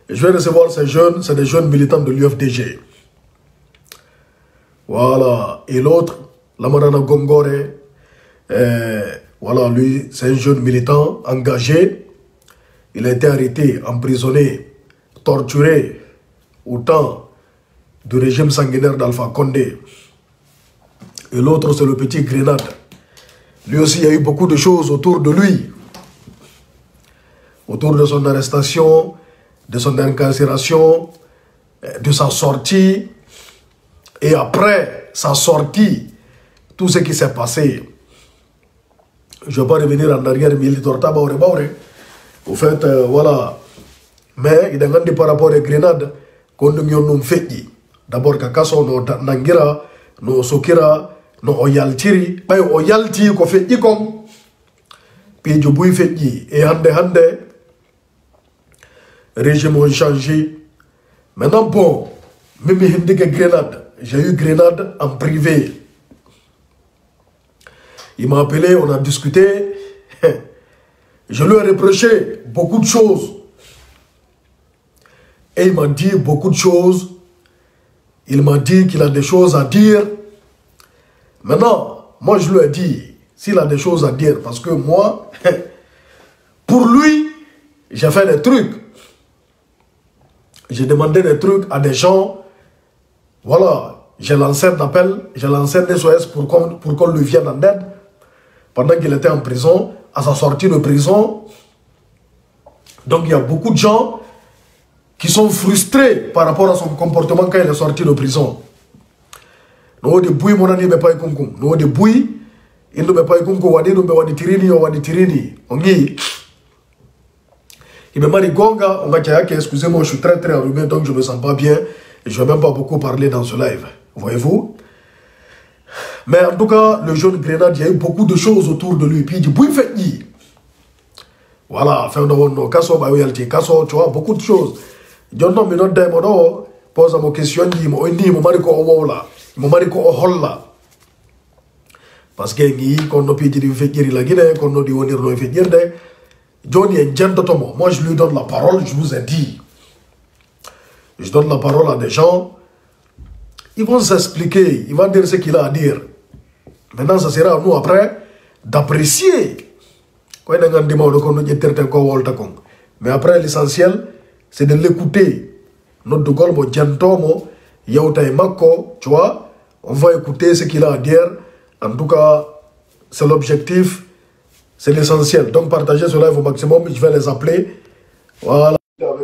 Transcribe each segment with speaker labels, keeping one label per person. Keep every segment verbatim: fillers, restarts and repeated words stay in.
Speaker 1: je vais recevoir ces jeunes, c'est des jeunes militants de l'U F D G. Voilà. Et l'autre, Lamarana Gongore, euh, voilà, lui, c'est un jeune militant engagé. Il a été arrêté, emprisonné, torturé au temps du régime sanguinaire d'Alpha Condé. Et l'autre, c'est le petit Grenade. Lui aussi, il y a eu beaucoup de choses autour de lui. Autour de son arrestation, de son incarcération, de sa sortie. Et après sa sortie, tout ce qui s'est passé. Je ne vais pas revenir en arrière, mais il est au fait, euh, voilà. Mais il y a des par rapport à Grenade, qu'on nous fait. D'abord, Kakaso, no Nangira, no Sokira, no Oyaltiri, mais Oyalti, qu'on fait Ikom. Puis du bruit fait et Hande Hande, régime ont changé. Maintenant, bon, même si Grenade, j'ai eu Grenade en privé. Il m'a appelé, on a discuté. Je lui ai reproché beaucoup de choses. Et il m'a dit beaucoup de choses. Il m'a dit qu'il a des choses à dire. Maintenant, moi je lui ai dit, s'il a des choses à dire, parce que moi, pour lui, j'ai fait des trucs. J'ai demandé des trucs à des gens. Voilà, j'ai lancé un appel, j'ai lancé un S O S pour qu'on pour qu'on lui vienne en aide. Pendant qu'il était en prison, à sa sortie de prison. Donc il y a beaucoup de gens qui sont frustrés par rapport à son comportement quand il est sorti de prison. Nous de bouilles mon ami mais pas kunkum. Nous de bouilles il ne me pas kunkum wadi no be wadi tirini o wadi tirini. Ongi. Il me m'a dit gonga, on va dire excusez-moi, je suis très très enrhumé donc je me sens pas bien et je vais même pas beaucoup parler dans ce live. Voyez-vous? Mais en tout cas, le jeune Grenade, il y a eu beaucoup de choses autour de lui. Puis il dit, bouille fait ni. Voilà, fin de mon casso, tu vois, beaucoup de choses. Je ne me donne pas de pose ma question, il m'a dit, il m'a dit qu'on là. Il m'a dit qu'on là. Parce que quand on peut dire qu'il fait dire la Guinée, quand on dit qu'on fait dire de Johnny est gentil. Moi, je lui donne la parole, je vous ai dit. Je donne la parole à des gens. Ils vont s'expliquer, ils vont dire ce qu'il a à dire. Maintenant, ça sera à nous après d'apprécier. Mais après, l'essentiel, c'est de l'écouter. Notre Dugol, Djantomo, Yaouta et Mako, tu vois, on va écouter ce qu'il a à dire. En tout cas, c'est l'objectif, c'est l'essentiel. Donc, partagez ce live au maximum, je vais les appeler. Voilà.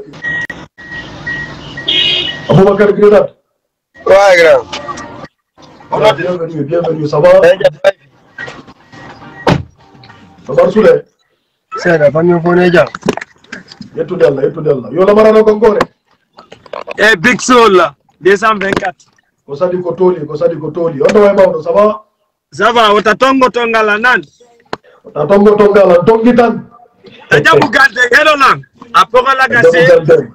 Speaker 1: Aboubakar Grenade.
Speaker 2: Ouais, grand.
Speaker 1: Voilà, bienvenue, bienvenue, ça va? Ça va, Souley?
Speaker 2: C'est la famille Fonéja.
Speaker 1: Yetu Della, Yetu Della. Yo la marano Gongore.
Speaker 3: Eh, Big Soul là, deux cent vingt-quatre.
Speaker 1: Kosa di Kotoli, Kosa di Kotoli. On doit y ça va?
Speaker 3: Ça va, utatongo tonga la nan.
Speaker 1: Utatongo tonga la tongitan.
Speaker 3: Taja bugade, hello lang. Apora la gasse.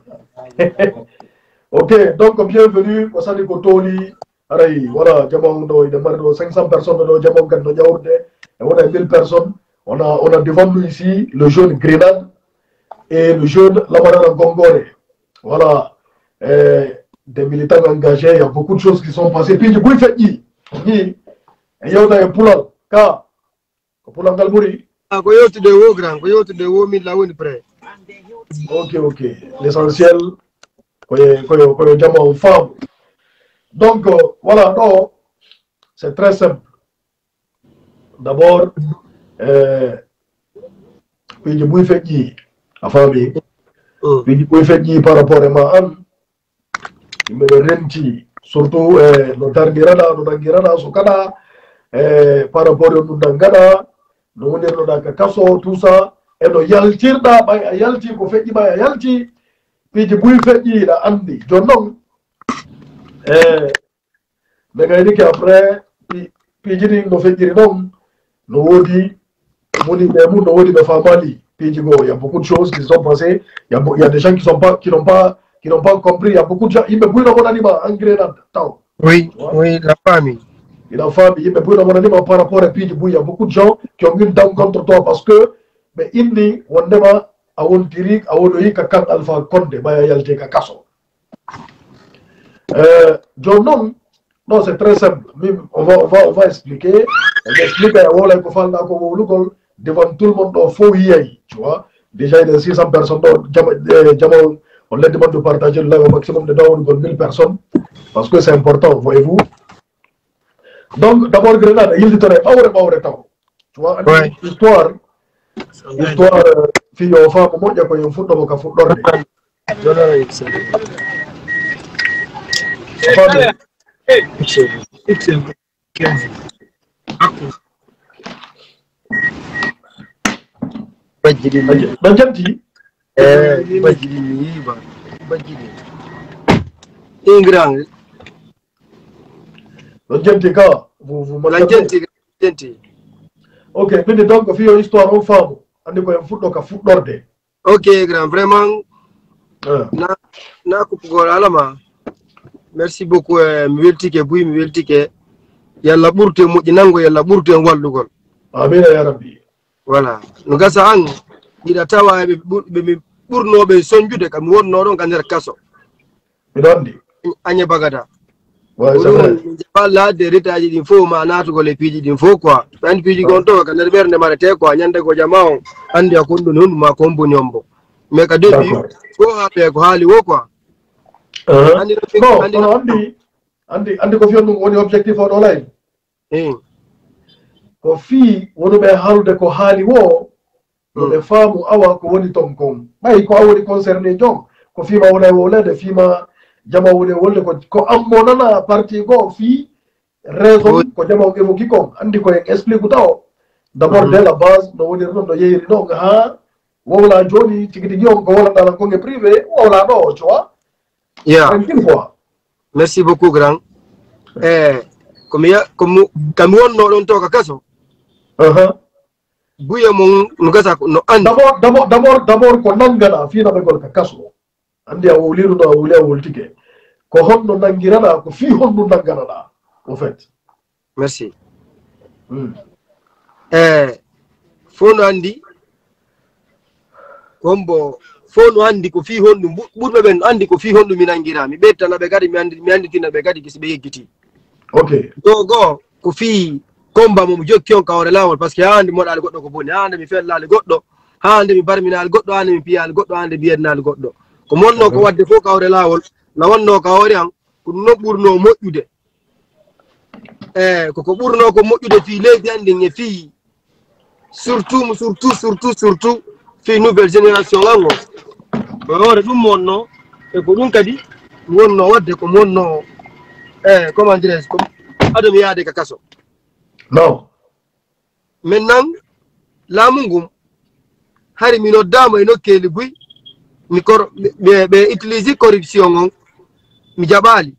Speaker 1: Ok, donc bienvenue, Kosa di Kotoli. Aray, voilà, Jamon do, il demande cinq cents personnes do Jamon Gando Yaourde. Et on a mille personnes. On a, on a devant nous ici le jeune Grenade et le jeune Lamarana Gongore. Voilà, euh, des militants engagés, il y a beaucoup de choses qui sont passées. Puis, du coup, il fait qui? Il y a un poulan, car, poulan Galbouri.
Speaker 2: Ah, Koyote de haut, grand, Koyote de haut, mille la ouine près.
Speaker 1: Ok, ok. L'essentiel, Koyo Jama aux femmes. Donc, euh, voilà, non, c'est très simple. D'abord, euh, puis du bruit fait qui la famille, puis du bruit fait qui par rapport à ma âme, il me renti, surtout le Targirana, le Targirana, Sokana, par rapport au Nudangana, le Munero Kakaso, tout ça, et le Yaltirda, by Yalti, qu'on fait qui by Yalti, puis du bruit fait qui la Andy, je non, mais quand il dit qu'après, puis il dit qu'on fait qui non. Nous dit, nous dit, nous dit, famille. Puis il y a beaucoup de choses qui se sont passées. Il y a, il y a des gens qui sont pas, qui n'ont pas, qui n'ont pas compris. Il y a beaucoup de gens. Il me brûle dans mon animal en Grenade.
Speaker 2: Oui, oui, la famille.
Speaker 1: Et la famille, il me brûle dans mon animal par rapport à puis il y a beaucoup de gens qui ont une dame contre toi parce que, mais il dit, on demande, awon tirik awon yi ka kan Alpha Condé baya yalte ka kaso euh John non non c'est très simple on va on va on va expliquer on va expliquer wala ko falna ko wolugol devant tout le monde au faux yai tu vois déjà il y a six cents personnes jama on les demande de partager le live au maximum de download mille personnes parce que c'est important voyez-vous donc d'abord Grenade il dit awre awre taw tu vois
Speaker 2: Ouais.
Speaker 1: histoire histoire fi yo fa ko modja ko yum fuddo ka fuddorde
Speaker 2: Donara Ixen. Ixen. Ixen. Kenzi. Aku. Bajiri ni.
Speaker 1: Banjanti
Speaker 2: Eh, bajiri ni ba. Bajiri. Ingrang.
Speaker 1: Banjanti ka vous vous
Speaker 2: Lanjenti. Lanjenti.
Speaker 1: OK quindi donc fi yo histoire on famo andi ko yum fuddo ka fuddorde
Speaker 2: Ok, grand. Vraiment,
Speaker 1: ah
Speaker 2: na na kupugol alama. Merci beaucoup. Eh, mi weltike buy mi weltike. Yalla burte moƴƴi nango yalla burte wallugol.
Speaker 1: amina ya rabbi
Speaker 2: Voilà. No gasa an ida tawa be be mi burnobe sonjude kam wonno don kan der kaso.
Speaker 1: bidandi
Speaker 2: Anya bagada.
Speaker 1: ouais c'est vrai
Speaker 2: Balla de retaji din fo ma natugo le piji din fo quoi. Tan piji gonto kan der berne mare te ko nyande ko jamao andi akundu non ma kombo nyombo. Me ka debi
Speaker 1: D'accord.
Speaker 2: ko habe ko hali wo quoi.
Speaker 1: uh
Speaker 2: Andi
Speaker 1: no
Speaker 2: andi
Speaker 1: no andi andi andi ko fi on woni objectif on online
Speaker 2: eh
Speaker 1: ko fi wono be halude ko haali wo no be faamu awa ko woni ton kon bay ko awoni concerné jom ko fima wona wolede fima jama woni wolle ko ko ammonana parti go fi raison ko jama ko evoki kon andi ko en explique taw d'abord dès la base no woni non no yeyri non ha wala joni tigi tigi on ko wala dala ko nge privé wala do tu vois
Speaker 2: yeah.
Speaker 1: tranquille quoi
Speaker 2: Merci beaucoup grand. Eh comme ya comme kam wonno don to ka kaso.
Speaker 1: uh-huh.
Speaker 2: Buya mon no gasa no andi.
Speaker 1: d'abord d'abord d'abord d'abord ko nangana fi na be gol ka kaso andi a woliru do wuli a woltike ko honno nangirana ko fi honno nangana da en fait
Speaker 2: Merci.
Speaker 1: mm.
Speaker 2: Eh fono andi kombo fono andi ko fi hondu burbe ben andi ko fi hondu minangira mi betana be gadi mi andi mi andi tina be gadi kisi be yegiti
Speaker 1: ok
Speaker 2: do go ko fi komba mo jokki on kawre lawol parce que andi modal goddo ko boni andi mi fellal goddo andi mi barminal goddo andi mi piyal goddo andi biyednal goddo ko monno ko wadde fo kawre lawol la wonno kawre an ko no burno mojjude eh ko ko burno ko mojjude fi leydi andi nge fi surtout surtout surtout surtout fi nouvelle génération lango ore dum monno e ko dum kadi wonno wadde ko monno eh comment dirais ko adam yaade ka kaso
Speaker 1: non
Speaker 2: maintenant la mungum hari mi noddama e nokkeli buy mi kor be be utiliser corruption on mi jabali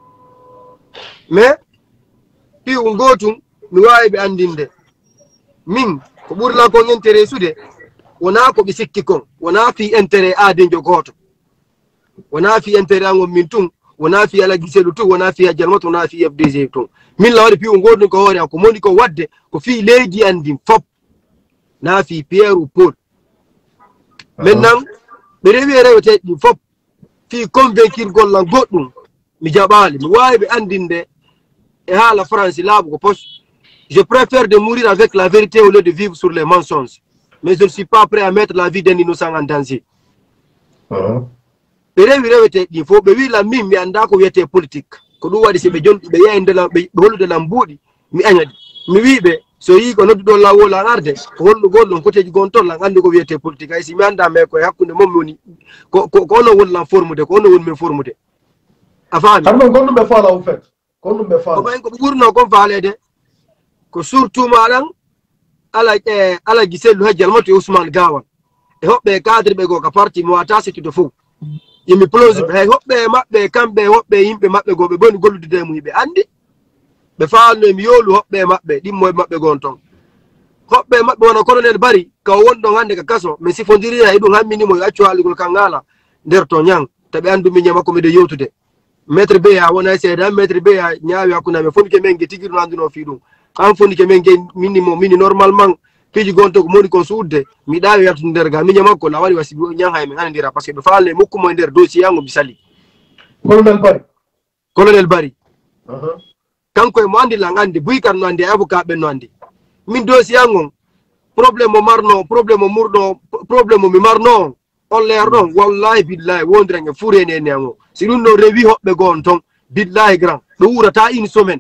Speaker 2: mais fi ngotum mi wawi be andinde min ko burla ko intérêt sude wona ko be sikki kon wona fi intérêt aade jogoto wona fi intérêt ngom min tum wona fi ala giselu tu wona fi jalmato wona fi F D G tum min lawde fi ngodum ko hore ko moni ko wadde ko fi leydi andi fop na fi Pierre ou Paul maintenant be rewi rewete di fop fi convaincre gollan goddum mi jabali mi wawi be andinde e hala France labu ko poste je préfère de mourir avec la vérité au lieu de vivre sur les mensonges mais je ne suis pas prêt à mettre la vie d'un innocent en danger
Speaker 1: uh-huh.
Speaker 2: be rewi rewete di fo be wi la min mi anda ko wiete politique ko dum wadi se be jon be yende la be holude lambudi mi anyadi mi wibe so yi ko noddo la wola arde ko hollu gollon koteji gon ton la andi ko wiete politique ay si mi anda me ko hakkunde mom woni ko ko no wonna formude ko no won me formude afami
Speaker 1: arno gonno be fala en fait gonno be
Speaker 2: ko
Speaker 1: fala
Speaker 2: ben ko burno ko faalede ko surtout madan ala e ala giselu hajjal mati Ousmane Gawan e hobbe cadre be go ka parti mo ata c'est de fou yimi plausible hay hobbe mabbe kambe hobbe yimbe mabbe go be boni gollude mu be andi be faalno mi yolu hobbe mabbe dimmo mabbe gon ton hobbe mabbe wona colonel bari ka wondo hande ka kaso mi sifondiri ay dum hammini mo accu haligol kangala der to nyang tabe andu mi nyama ko mi de yewtude maître be ya wona seeda maître be ya nyaawi hakuna me fonike men ge tigirno anduno fi dum kan fonike men ge minimo mini normalement piji gonto ko moni ko suudde mi dawi yaltu nder ga mi nyama ko la wali wasi nyanga e mi andira parce que be faale mukko mo nder dossier yango bisali
Speaker 1: colonel Bari
Speaker 2: colonel Bari
Speaker 1: uh -huh.
Speaker 2: kanko e mo andi la ngandi buy kan no andi avocat be no andi min dossier yango problème mo marno problème mo murdo problème mo mi marno on leer non wallahi billahi wondre nge furene nengo si dun no rewi hobbe gon ton billahi grand be wurata une semaine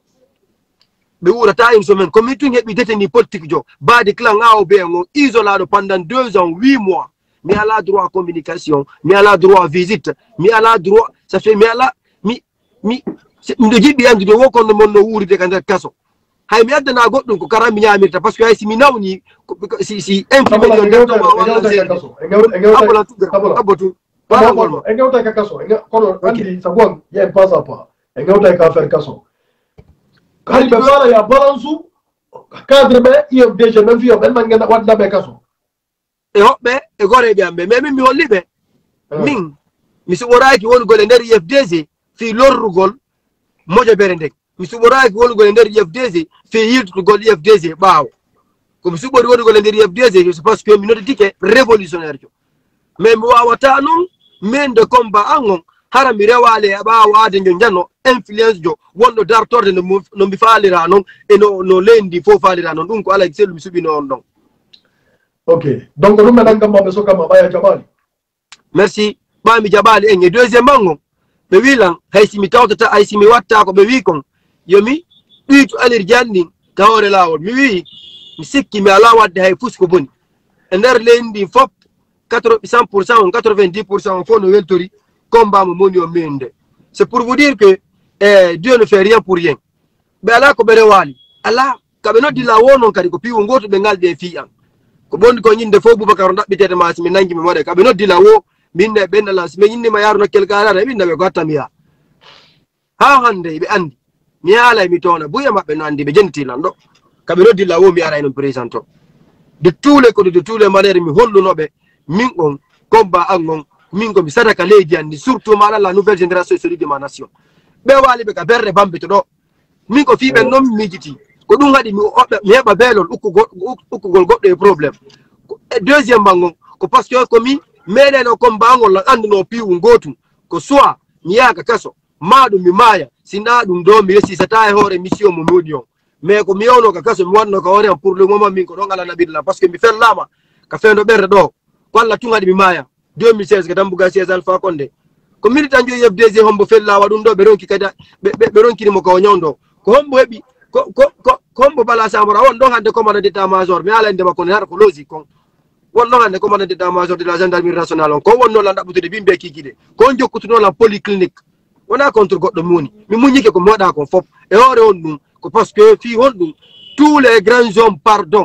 Speaker 2: be wurata une semaine comme tu ngebi détenu politique jo badi clan ngao be ngo isolado pendant deux ans huit mois mi ala droit à communication mi ala droit à visite mi ala droit ça fait mi ala mi mi ndo jibi andi do wokon no monno wuri de kan kaso hay mi adana goddum ko karami nyamirta parce que hay si mi nawni si si influence yo ndento ma wala
Speaker 1: kaso e ngawta e ngawta
Speaker 2: abotu
Speaker 1: wala wala e ngawta ka kaso e kono andi sabon ya passa pa e ngawta ka faire kaso kali be fala ya balansu cadre be io déjà même vio ben mangena wadda be kaso
Speaker 2: e hobbe e gore be ambe mais mi hollibe min mi suboraki won gole nder F D G fi lorrugol mojo berende mi suboraki won gole nder F D G fi yiltugol F D G baaw ko mi subori won gole nder F D G c'est parce que mi noti tike révolutionnaire jo mais mi wawata non men de combat angon hara mi rewale baaw ade njo janno influence jo wondo dartorde no no mi faalira non e no no lendi fo faalira non dum ko ala selu mi subi non don.
Speaker 1: Ok, donc nous maintenant comme on soka mabaya Jabali.
Speaker 2: Merci. Ba mi Jabali en deuxièmement ngo be wilan haysi mi tawtata haysi mi watta ko be wi kon yomi bitu alir janni tawre lawol mi wi mi sikki mi ala wadde hay fusko boni e nder lendi fop cent pour cent quatre-vingt-dix pour cent fo no weltori combat mo moni o mende. C'est pour vous dire que eh, Dieu ne fait rien pour rien. Be ala ko bere wali ala ka be no dila wono kadi ko piwo ngoto be ngalde fi am ko bondi ko nyinde fo Boubacar ndabbitede ma mi nangi mi wade ka be no dila wo minne ben la mi nyinde ma yarno kel gara be minne be gottamiya ha hande be andi mi ala mi tona buya mabbe no andi be jenti lando ka be no dila wo mi ara no présento de tous les côtés de tous les manières mi holluno be min on combat angon min ko mi sadaka leydi andi surtout ma la nouvelle génération celui de ma nation be wali be ka berre bambe to do min ko fi be non mijiti ko dum ngadi mi obbe mi heba belol ukku ukku goddo e problème deuxième bango ko parce que ko mi mede no combat ngol la anduno piwu ngotu ko soit mi yaga kaso maadu mi maya sina dum do mi resi sata e hore mission mo modion mais ko mi yono ka kaso mi wanno ko hore pour le moment min ko don ala nabilla parce que mi fel lama ka fendo berde do ko alla tungadi mi maya deux mille seize ke dambuga seize Alpha Condé ko militant jo F D G hombo fel lawa dum do be ronki kada be ronki mo ko nyondo ko hombo hebi ko ko ko hombo bala samora won do hande commandant d'état major mi ala inde makko ne har ko lozi kon won no hande commandant d'état major de la gendarmerie nationale ko won no la ndabutude bimbe kikide ko jokkutuno la polyclinique wona contre goddo moni mi munyike ko moda ko fop e hore on dum ko parce que fi hon dum tous les grands hommes pardon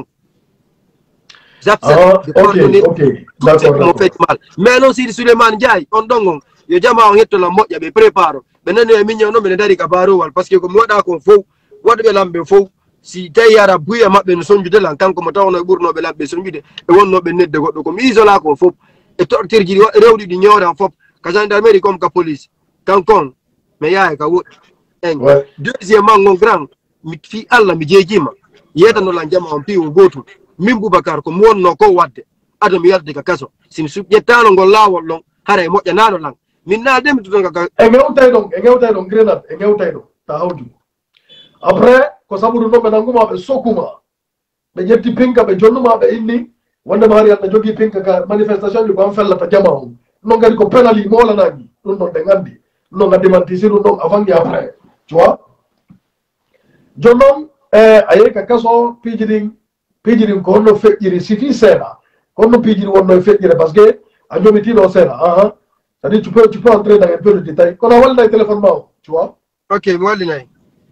Speaker 2: j'accepte
Speaker 1: ah,
Speaker 2: de pardonner
Speaker 1: okay, okay.
Speaker 2: Mon fait mal mais non si Souleymane Ndiaye on dongon yo jama on hetto la moƴƴa be prépare be nani e minyo no be dari ka barowal parce que ko moda ko fo wadbe lambe fo si tay yara buya mabbe no sonjude lan kanko mo tawno burno be lambe sonjude e wonno be nedde goddo ko mi isola ko fop e tortirji rewdi di ñoran fop ka gendarmerie comme ka police kankon me yaay ka wo en deuxièmement ngon grand mi fi alla mi jejima yeta no lan jama on piwo gotu min Boubacar ko mo wonno ko wadde adam yalde ka kaso sin su yettano ngol lawol lon hare moƴƴa nano lan min na dem to nga
Speaker 1: e ngewtay don e ngewtay don grenade e ngewtay don ta hawju après ko sabudu no be nanguma be sokuma be jetti pinka be jonnuma be inni wonde ma yalla jogi pinka ka manifestation ko am fellata jama on no ngari ko penali mo la nani dum non de ngandi no ngadi man tisiru non avant et après tu vois jonnon eh ayeka kaso pijiring pijiring ko no fejjiri sifi sera ko no pijiri wonno fejjire parce que a jomiti do sera ah c'est-à-dire tu peux tu peux entrer dans un peu de détail qu'on a wala téléphone ma tu vois
Speaker 2: ok mo wali nay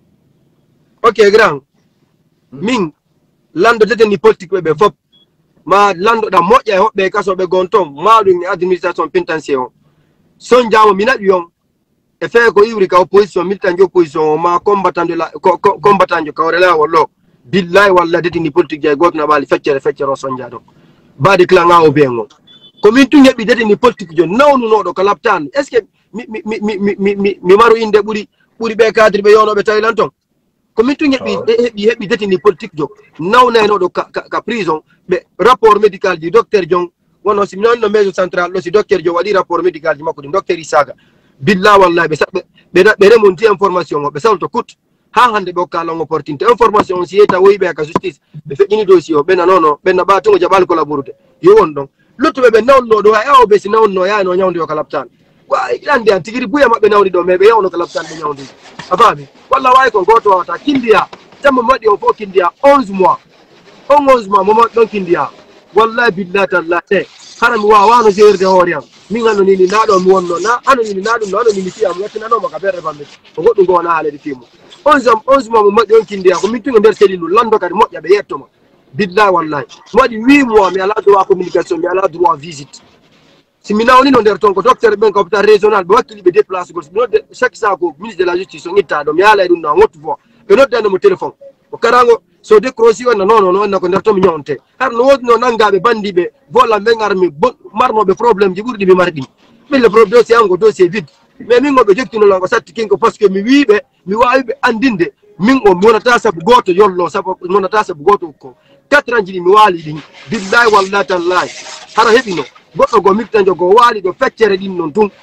Speaker 2: ok grand min lando détenu politique be fop ma lando da moƴƴa e hobbe kaso be gonton ma dum ni administration pénitentiaire on son jamo minadi yon e fe ko iwri ka opposition militant jo opposition ma combattant de la combattant jo kawrela wallo billahi walla détenu politique jay gotna na bali feccere feccere son jado badi klanga o bengo ko min tu ngebi détenu politique jo nawnu no do ko laptan est ce que mi mi mi mi mi mi maru inde buri buri be cadre be yono be Thailand ton Comme tu es détenu politique, non, non, non, ka prison, mais rapport médical du docteur Jong, on a sinon le maison central, le docteur Jong a dit rapport médical du docteur Isaga. Billah wallah, be remonter information, be ça te coûte. Ha hande be kala opportunité information si eta woybe ka justice be fe ni dossier be na nono be na ba to jabal ko laburute yo won don lutto be non no do ha o be si non no ya no nyawndi ko laptan wa ilande antigiri buya mabbe nawdi do me be yawno ko laptan be nyawndi afabi walla way ko goto wata kindiya tamma madi o fo kindiya onze mois onze mois momo don kindiya wallahi billahi tallahi haram wa wano jerde horiam mi ngano ni ni nado mi wonno na anu ni nado no ni mi fiya mo tina no maka bere bambe ko goddu go na halede fimu onze onze mois mo madi on kindiya ko min tunga nder selilu lando kadi mojja be yettoma billahi wallahi wadi huit mois mi ala droit communication mi ala droit visite si mi nawni no nder ton ko docteur ben ko hôpital régional be wakkili be déplacer ko no de chaque saa ko ministre de la justice on itta do mi ala dum no ngottu fo be noddano mo téléphone ko karango so décroché on non non non ko nder to mi nyonte har no wodi no nangabe bandibe vola be ngarmi marno be problème ji burdi be mardi mais le problème c'est un dossier vide mais min ngobe jektino lango satti kinko parce que mi wiibe mi waawi be andinde min o monata sabu goto yollo sabu monata sabu goto ko quatre ans jini mi wali din billahi wallahi tallahi hara hebino goddo go miktanjo go wali do feccere din non dum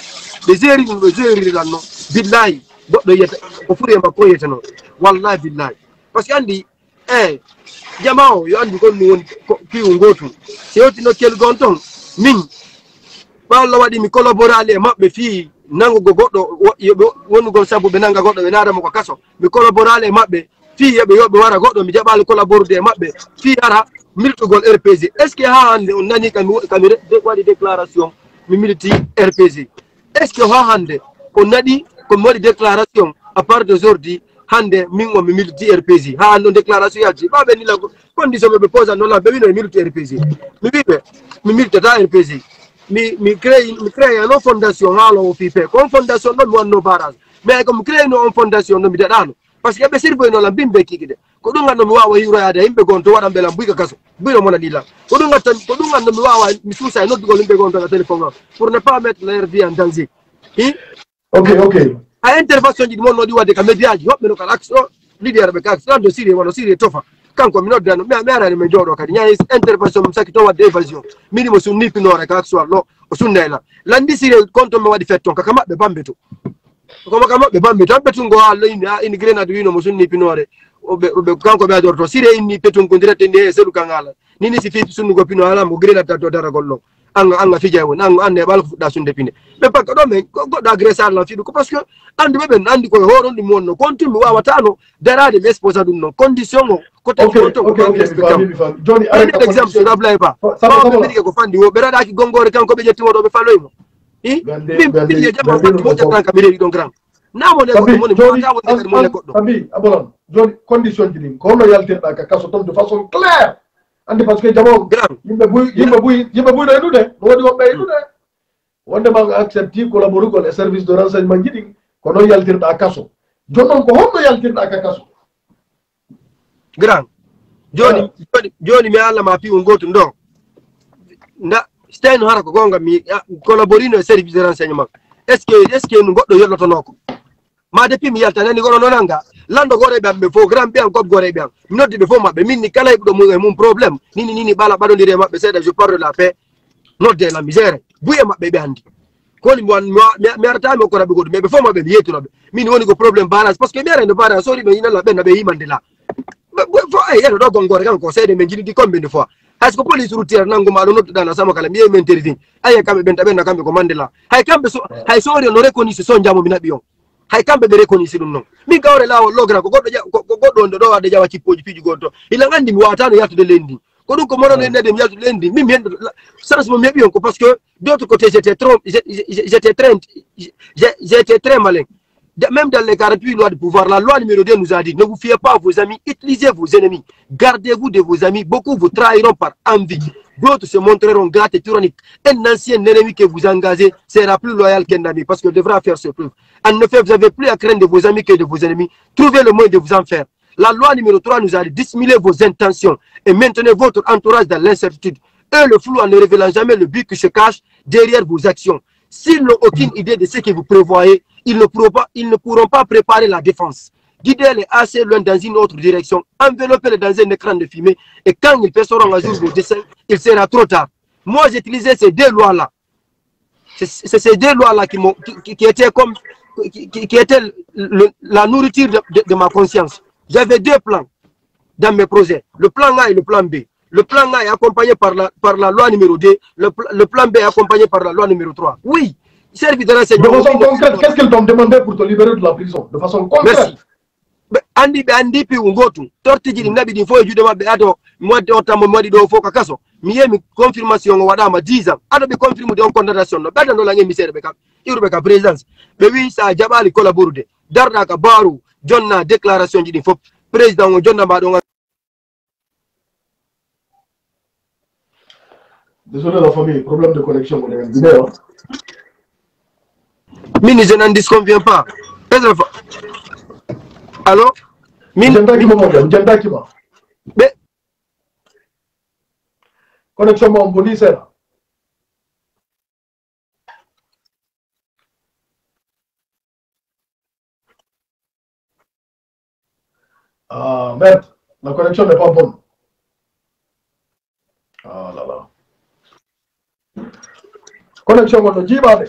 Speaker 2: be zeri dum be zeri lanno billahi goddo yeta o furi ma ko yeta non wallahi billahi parce que andi eh jamao yo andi ko ni won ki ngotu se yoti no kel gonton min balla wadi mi collaborale mabbe fi nango go goddo wonu go sabu be nanga goddo be nada mo ko kaso mi collaborale mabbe fi yebe yobe wara goddo mi jabal collaborder mabbe fi ara miltugol R P G est ce que ha hande on nani kam kam de wadi déclaration mi militi R P G est ce que ha hande on nadi ko modi déclaration à part de aujourd'hui hande min o mi militi R P G ha no déclaration yalti ba be ni la condition be pose non la be no militi R P G mi bibe mi milita ta R P G mi mi crée mi crée une fondation halo fi pe kon fondation non mo no barage mais comme crée une fondation no mi dadano parce que be sirbo no la bimbe kikide ko dum ngano mi wawa yuro yaade himbe gonto wada belam buiga kaso buino mona dila ko dum ngata ko dum ngano mi wawa mi susa no dugo himbe gonto na téléphone pour ne pas mettre leur vie en danger hi
Speaker 1: ok ok
Speaker 2: a intervention di mon no di wade ka mediaji hobbe no kala action leader be ka action do siri wono siri tofa kanko mi noddano mi mi arani me jodo kadi nyaay intervention mum sakki to wadde évasion minimo sun nipi no rek action lo o sunnela landi siri konto me wadi fetton kaka mabbe bambeto ko maka mabbe bambeto ambetu ngo hallo ini ini grenade wino mo sun nipi nore obe obe kanko be adorto siri inni petun ko direte ne selu kangala nini si fi sunu go pino ala mo grenade to dara gollo anga anga fi jawo nang ande bal fu da sunde pine be pakka do me goddo agressar la fi ko parce que andi be ben andi ko horon di monno kontu mi wawa tano darade be sposa dum non condition mo ko tan ko to ko joni ay exemple sur la blay pas sama be ko fandi wo be rada ki gongore kanko be jetti wodo be falloymo i bim bi je jama fandi mo jatan ka be don grand na mo ne ko mo ne mo ta wo mo ne goddo
Speaker 1: tabi abolon joni condition ji dim ko no yaltirda ka kaso tom de façon claire andi parce que jamo yimbe buy yimbe buy yimbe buy do dude no wadi wobbe dude wonde ma accepti collaborer ko les services de renseignement jidi ko no yaltirda kaso jonon ko honno yaltirda ka kaso
Speaker 2: grand joni joni joni mi alla ma fi on goto ndo nda stein hara ko gonga mi collaborer no service de renseignement est ce que est ce que no goddo yolloto noko ma depuis mi yalta nani gono nonanga lando gore be ambe fo grand bien ko gore bien mi noddi be fo mabbe minni kala e do mum problème nini nini bala badondire mabbe seda je parle de la paix nodde la misère buye mabbe be andi ko ni mo mi arta mi ko rabbe godo be fo mabbe mi yetuno be min woni ko problème balance parce que mi ara no balance sori be ina la be na be yimande la fo ay yelo do gongore kan ko sede men jidi di combien de fois est-ce que police routière nango ma do noddu dana sama kala mi e intervene ay kambe ben tabe na kambe ko mandela hay kambe so hay sori no reconnaître son jamo mi nabi on hay kambe be reconnaître dum non mi gawre lawo logra ko goddo ko goddo ndo do wade jawa cippoji fiji goddo ila ngandi mi watano yattude lendi ko dum ko mono ne dem yattude lendi mi mi sans mo mebi on ko parce que d'autre côté j'étais trop j'étais très j'étais très malin. Même dans les quarante-huit lois de pouvoir, la loi numéro deux nous a dit ne vous fiez pas à vos amis, utilisez vos ennemis, gardez-vous de vos amis, beaucoup vous trahiront par envie, d'autres se montreront grattes et tyranniques. Un ancien ennemi que vous engagez sera plus loyal qu'un ami parce qu'il devra faire ses preuves. En effet, vous n'avez plus à craindre de vos amis que de vos ennemis, trouvez le moyen de vous en faire. La loi numéro trois nous a dit dissimulez vos intentions et maintenez votre entourage dans l'incertitude. Eux le flou en ne révélant jamais le but qui se cache derrière vos actions. S'ils n'ont aucune idée de ce que vous prévoyez, ils ne pourront pas, ils ne pourront pas préparer la défense. guidez-les assez loin dans une autre direction, enveloppez-les dans un écran de fumée, et quand ils passeront à jour vos dessins, il sera trop tard. Moi, j'utilisais ces deux lois-là. C'est ces deux lois-là qui, qui, qui étaient comme qui, qui étaient le, la nourriture de, de, de ma conscience. J'avais deux plans dans mes projets, le plan A et le plan B. Le plan A est accompagné par la, par la loi numéro deux, le, le plan B est accompagné par la loi numéro trois. Oui, service de renseignement.
Speaker 1: De façon concrète, qu'est-ce qu'ils t'ont demandé pour te libérer de la prison? De façon concrète.
Speaker 2: Merci. Andi be andi pi ungotu torti jidi nabi di fo jude mabbe ado modde otamo modi do fo kakaso mi yemi confirmation wada ma dix ans ado be confirme de on condamnation no bada no la ngemi sere be kam irbe ka présidence be wi sa jabali collaborer darda ka baru jonna déclaration jidi fop président o jonna ba do.
Speaker 1: Désolé la famille, problème de connexion on est vidéo.
Speaker 2: Mini je n'en disconviens pas. Allô?
Speaker 1: Connexion mon police là. Ah merde, la connexion n'est pas bonne. Ah là là. Connexion mon jibade.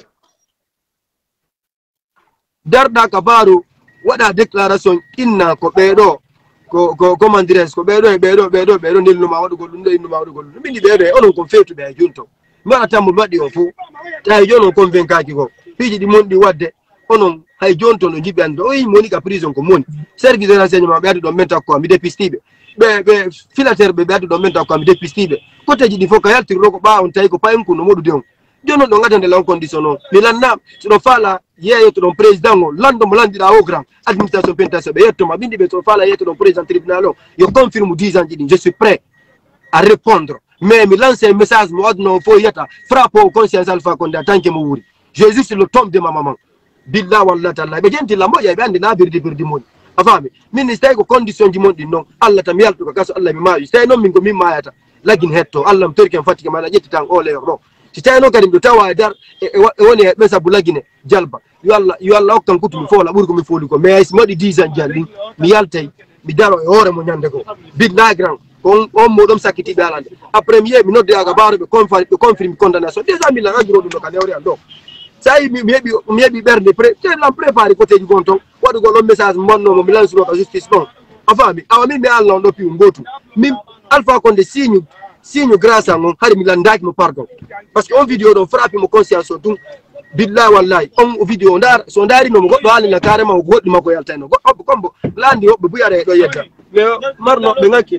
Speaker 2: Darda Kabaru. Wada déclaration inna ko bedo ko ko comment dirais ko bedo e bedo bedo bedo nil no ma wadu gollu ndey no ma wadu gollu bindi bedo e onon ko feetu be junto mara tambu wadi o fu tay jono convaincaki ko fiji di mondi wadde onon hay jonto no jibe ando o yi moni ka prison ko moni service de renseignement be adu do menta ko mi depistibe be be filateur be be adu do menta ko mi depistibe côté ji di foka yalti roko ba on tay ko payenku no modu deon jono do ngatande la condition non mi lanna to fala yeyo to don président o lando mo landira au grand administration pénitentiaire be yetto ma bindi be to fala yeto don président tribunal o yo confirme dix ans di je suis prêt à répondre mais mi lance un message mo adno fo yeta frappe au conscience Alpha Condé tanke mo wuri Jésus c'est le tombe de ma maman billah wallahi ta'ala be jenti la moya be andi na birdi birdi mon afami ministère ko condition di mon di non Allah tam yalto ko gaso Allah mi ma stay non min ko mi mayata lagin hetto Allah mtorken fatika mala jetti tan o le ro si tayno kadim do tawa dar e woni be sabu lagine jalba yalla yalla okkan kutu fo la burgo mi foli ko mais modi dix ans jalli mi yaltay mi daro e hore mo nyande ko billahi grand on on modom sakiti dalande après mi mi nodde aga baro be confirme be confirme condamnation déjà mi la ngiro do ka newri ando sai mi mebi mi mebi berde pré te la préparer côté du gonton wadu go lo message monno mo mi lance ko justice non afami awami mi Allah ndo pi ngotu mi Alpha Condé signe signe grâce à mon hari mi landaki mo pardon parce que on vidéo do frappe mo conscience dum billahi wallahi on vidéo ndar so ndari no goddo hali na carrément o goddi mako yaltano goddo kombo landi hobbe buyare do yetta mais marno be ngaki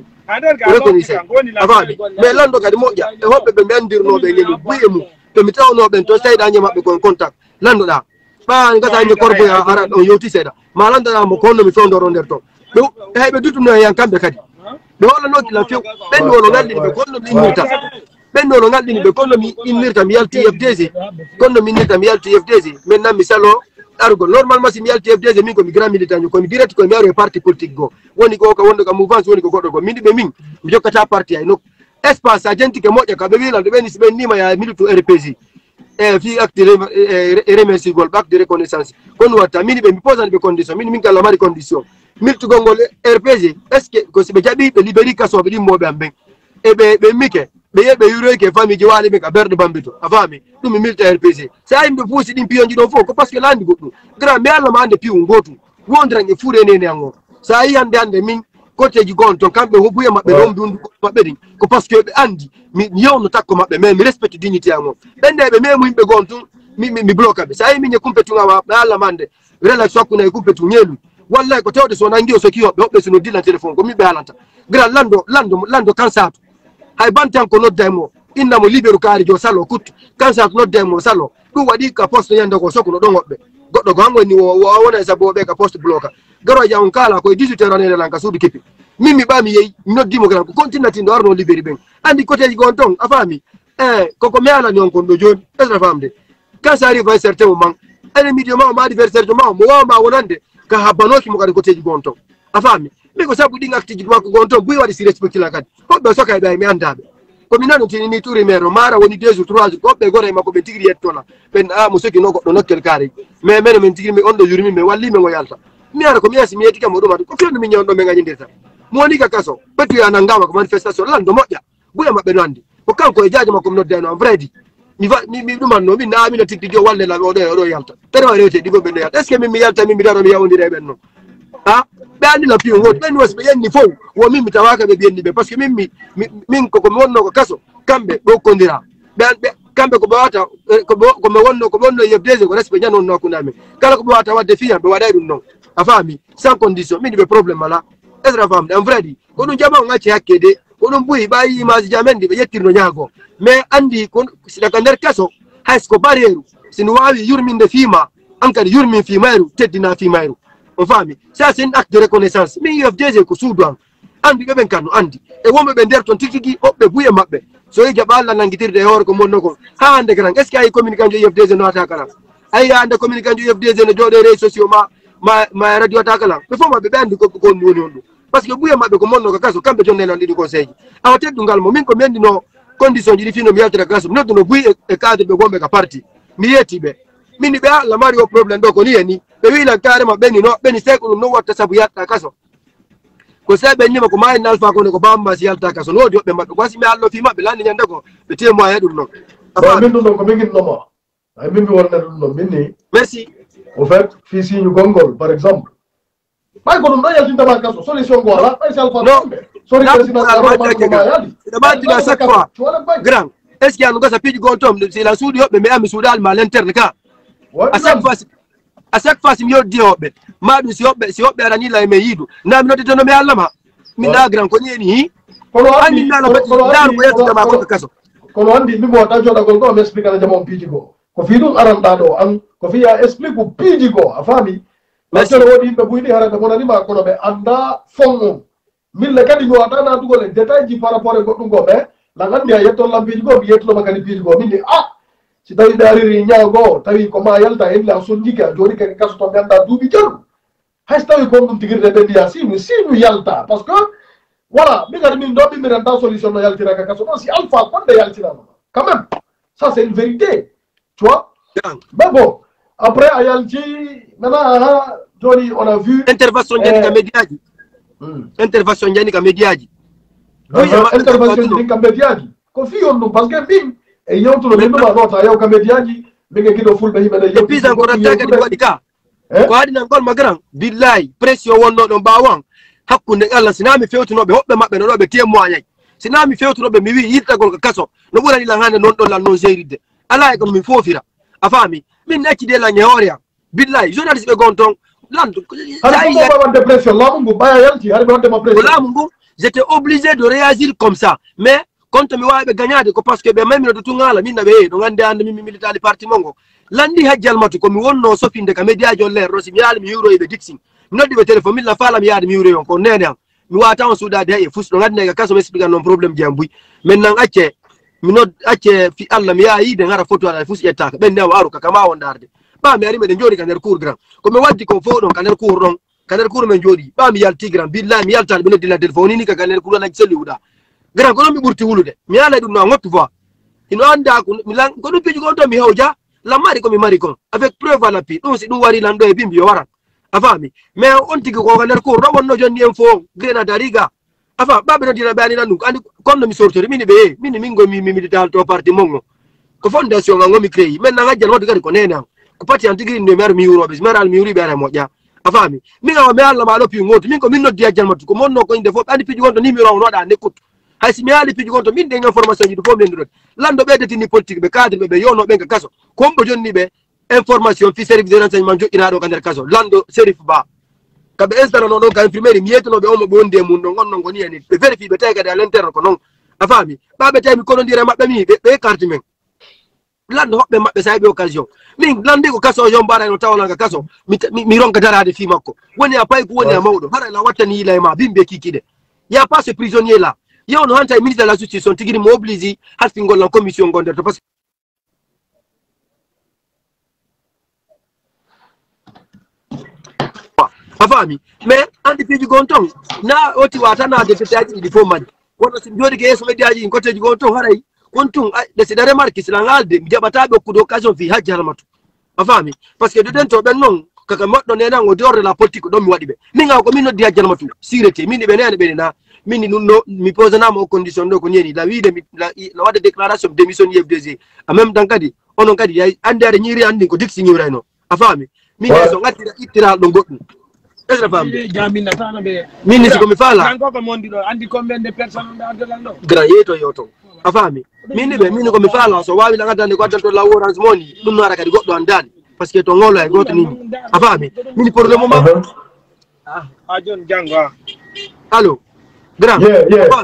Speaker 2: mais lando kadi moƴƴa e hobbe be mendirno be ngeli buyemu to mi tawno ben to sayda anye mabbe ko contact lando da ba ngata anye korbo ya ara do yoti sayda ma lando da mo konno mi fondoro nder to be haybe dutuno yan kambe kadi be wala no la few ben wolo ngaldi be konno mi inirta ben wolo ngaldi be konno mi inirta mi yalti F D G konno mi inirta mi yalti F D G maintenant mi salo argo normalement si mi yalti F D G min ko mi grand militant ko mi direct ko mi aro parti politique go woni ko ko wondo ka mouvance woni ko goddo go mindi be min mi jokkata parti ay no espace agenti ke moƴƴa ka be wilan de ben si ben nima ya militu R P G e fi acte remercie gol bac de reconnaissance kon wata mini be mi pose be condition mini min kala mari condition miltu gongol R P G est ce que ko se be jabi be liberi kaso be dimmo be amben e be be mike be yebe yuro ke famille wali be ka berde bambito afami dum milta R P G sa imbe fusi dim pionji do fo ko parce que landi goddo grand me Allah ma ande piu ngotu wondra nge fure nene ango sa yi ande ande min côté ji gonton kambe ho buya mabbe dom dum mabbe din ko parce que be andi mi yewno takko mabbe mais mi respecte dignité ango bende be memu imbe gonton mi mi bloka be sa yi mi ne kumpetu ngawa Allah mande relax sokku na kumpetu nyelu wallahi ko tawde so nangi o so kiyo be hobbe sino dilla téléphone ko mi be halanta grand lando lando lando kansatu hay bantan ko nodda mo inna mo liberu kaari jo salo kuttu kansatu nodda mo salo dum wadi ka poste yande ko sokku no don hobbe goddo go hango ni wona sabo be ka poste bloka garo ya on kala ko dix-huit heures anene lanka sudu kepi mimi ba mi yeyi noddi mo gran ko continue ndo arno liberi ben andi côté gon ton afami eh koko me ala ni on ko do joni esra famde quand ça arrive à un certain moment ene mi dio ma ma adversaire ma mo wa ma wonande ka habanoki mo kadi côté gon ton afami mi ko sabu dinga activité mako gon ton buy wadi si respecte la kadi hobbe soka be mi andabe ko minano tini ni touri mero mara woni deux ou trois jours hobbe gore mako be tigri yettona ben a mo soki no goddo nokkel kari mais men men tigri mi on do jurmi me walli me ngo yalta mi ara ko mi asi mi etika mo do ma ko fiendo mi nyondo me ngani ndeta moni ka kaso betu ya nangawa ko manifestation lando moja buya mabbe no andi ko kanko e jaaje makko no deno am vredi mi va mi mi dum no mi na mi no tikti jo walle la o do o do yalta tere wa rewte digo be no yalta est ce que mi mi yalta mi mi daro mi yawndire ben non ha be andi la pion won ben was be yenni fo wo mi mi tawaka be benni be parce que min mi min ko ko wonno ko kaso kambe do kondira be kambe ko bawata ko ko me wonno ko wonno yebdeze ko respe nyanon no ko nami kala ko bawata wadde fiya be waday dum non afami sans condition mi be problème mala ezra fam en vredi ko dum jama ngati hakkede ko dum buyi bayi image jamendi be yettirno nyaago mais andi ko sida kander kaso hay ko barieru sin wawi yurminde fima ankadi yurmin fimayru teddina fimayru on fami ça c'est un acte de reconnaissance mi yof dj ko suudan andi be ben kanu andi e wombe be der ton titigi obbe buye mabbe so e jaba Allah nangitirde hore ko monno ko ha ande gran est ce que ay communication yof dj no ata kala ay ande communication yof dj no jode réseaux sociaux ma ma ma radio ata kala be fo mabbe be andi ko ko woni on parce que buye mabbe ko monno ko kaso kambe jonne lan di conseil awa teddungal mo min ko mendi no condition di fino mi altra kaso non no buye e cadre be gombe ka parti mi yeti be mini be la mario problem do ko ni eni be wi la kare ma beni no beni sekulu no watta sabu yatta kaso ko sabe ni ma ko may nal fa ko ne ko bamba si yalta kaso no do be mabbe wasi mi allo fi mabbe lan nyande ko be te mo ayadum no
Speaker 1: ba min do ko mi ngi no ma ay min mi wonna dum no minni
Speaker 2: merci
Speaker 1: au fait fi si ñu gongol par exemple bay ko dum do yalti dama kaso solution go la ay sal fa
Speaker 2: no
Speaker 1: sorry président
Speaker 2: dama diga chaque fois grand est ce qu'il y a nous ça pidi gontom c'est la soudi hobbe me ami soudal ma l'interne ka à chaque fois à chaque fois mi yoddi hobbe madu si hobbe si hobbe arani la me yidu na mi nodde no me allama mi da grand ko ni
Speaker 1: ko no
Speaker 2: andi na la beti dar ko yetta ma ko kaso
Speaker 1: ko no andi mi mo ta joda gol ko me explique la jamon pidi go ko fi dum aranda do an ko fi ya explique ko pidi go afami la tele wodi be buydi harata mo nani ma ko no be anda fongo min le kadi go ata na dugole detail ji par rapport ko dum go be la ngandi ya yetto lambi go bi yetto makani pidi go min ni ah si tawi dariri nyaago tawi ko ma yalta en la sonjika jori ke kaso to ganda dubi jaru hay tawi ko dum tigirde be dia si mi si mi yalta parce que voilà mi gadi min do mi renta solution no yaltira ka kaso non si alpha ko de yaltira quand même ça c'est une vérité tu vois mais bon après ayalti maintenant joni on a vu
Speaker 2: intervention jani ka mediaji intervention jani ka mediaji
Speaker 1: intervention jani ka mediaji ko fi on dum parce que min e yewtuno min ɗuma nota yaw kamɓe diyaji minge giɗo fulɓe yimɓe ɗe
Speaker 2: yeppis encore attaque ɗi waɗi ka ko haɗina ngol ma grand billahi pression wonno ɗon mbawan hakkude Allah sinami fewtunoɓe hoɓɓe maɓɓe no ɗo ɓe témoignage sinami fewtunoɓe mi wi yirtagol ko kaso no ɓurani lan hande non ɗon lan non séridde ala e kono min foofira a faami min accide lan e hoore am billahi journaliste ɓe gon ton lan
Speaker 1: wadde pression laamu ngu ɓaya yalti haɗa ɓe waddema pression
Speaker 2: laamu ngu j'étais obligé de réagir comme ça mais konto mi wawi be gagnade ko parce que be memino do tungala minna be do ngande ande mi militari parti mongo landi hajjal matu ko mi wonno sofinde ka media jo le rosi mi yali mi euro e be dixing mi noddi be téléphone mi la fala mi yaade mi euro ko nene am mi wata on suda de e fus do ngande ga kaso mi explique non problème jambuy men nan acce mi nod acce fi Allah mi yayi de ngara photo ala fus etta be ndew aru ka kama won darde ba mi ari me de jodi ka nder cour grand ko mi waddi ko fo don ka nder cour don ka nder cour men jodi ba mi yalti grand billahi mi yalta be noddi la téléphone ni ka ka nder cour la selli wuda grand ko non mi burti wulude mi ala dum no ngottu fois ino anda ko mi lan ko dum piji gonto mi hawja la mari ko mi mari kon avec preuve à l'appui dum si dum wari lan do e bimbi yo waran afami mais on tigi ko gander ko do wonno jonni en fo grena dariga afa babe no dina bani nan andi kon mi sortori mini be mini mingo mi mi militant to parti mongo ko fondation ngo mi créé men na ngajal wadi gari ko nena ko pati antigi no mer mi euro be meral mi euro be ara moja afami mi ngawa me alla ma do pi ngoto min ko min no dia jalmatu ko monno ko inde fo andi piji gonto numéro no da nekut hay si mi ali piji gonto min de information ji do fo men do lando be de tini politique be cadre be be yono be kaso kombo jonni be information fi service de renseignement jo ina do kander kaso lando serif ba kabe installa no do ka infirmieri mi yeto no be o mo bonde mun no ngon ngoni en be vérifie be tay ga à l'interne ko non afami ba be tay mi kono ndire mabbe mi be be carte men lando hobbe mabbe say be occasion min landi ko kaso jo mbara no tawla ga kaso mi mi ronka darade fi makko woni a pay ko woni a mawdo hara la watani ila ma bimbe kikide ya pas ce prisonnier là yo no hanta ministre de la justice on tigiri mo oblige halfi ngol la commission gonde to parce afami mais andi piji gonton na oti wata na de tetaji di fo man wono sim jodi ke so mediaji en côté gonton haray kontum de se dare marki silangalde jabata be kudo occasion fi hajji halmatu afami parce que de den to ben non kaka moddo nena ngo dorde la politique do mi wadi be mi nga ko min no dia janmatu sirete min be nene be na min ni no mi pose na mo condition do ko nyeni la wiide mi la, la wada déclaration démission F D G en même temps kadi onon kadi ay andare nyiri andi ko diksi nyiri no afami min ouais. so ngatira ittira do goddum est ce fami
Speaker 3: jamina tana be
Speaker 2: min ni ko mi fala
Speaker 3: nango ko mondi do andi combien de personnes da delando
Speaker 2: grand yeto yoto afami min ni be min ko mi fala so wawi la ngatande ko addanto la orange money dum no ara kadi goddo andani parce que to ngolo ay goto ni afami min pour le moment
Speaker 3: ah ajon janga
Speaker 2: allo grand
Speaker 1: yeah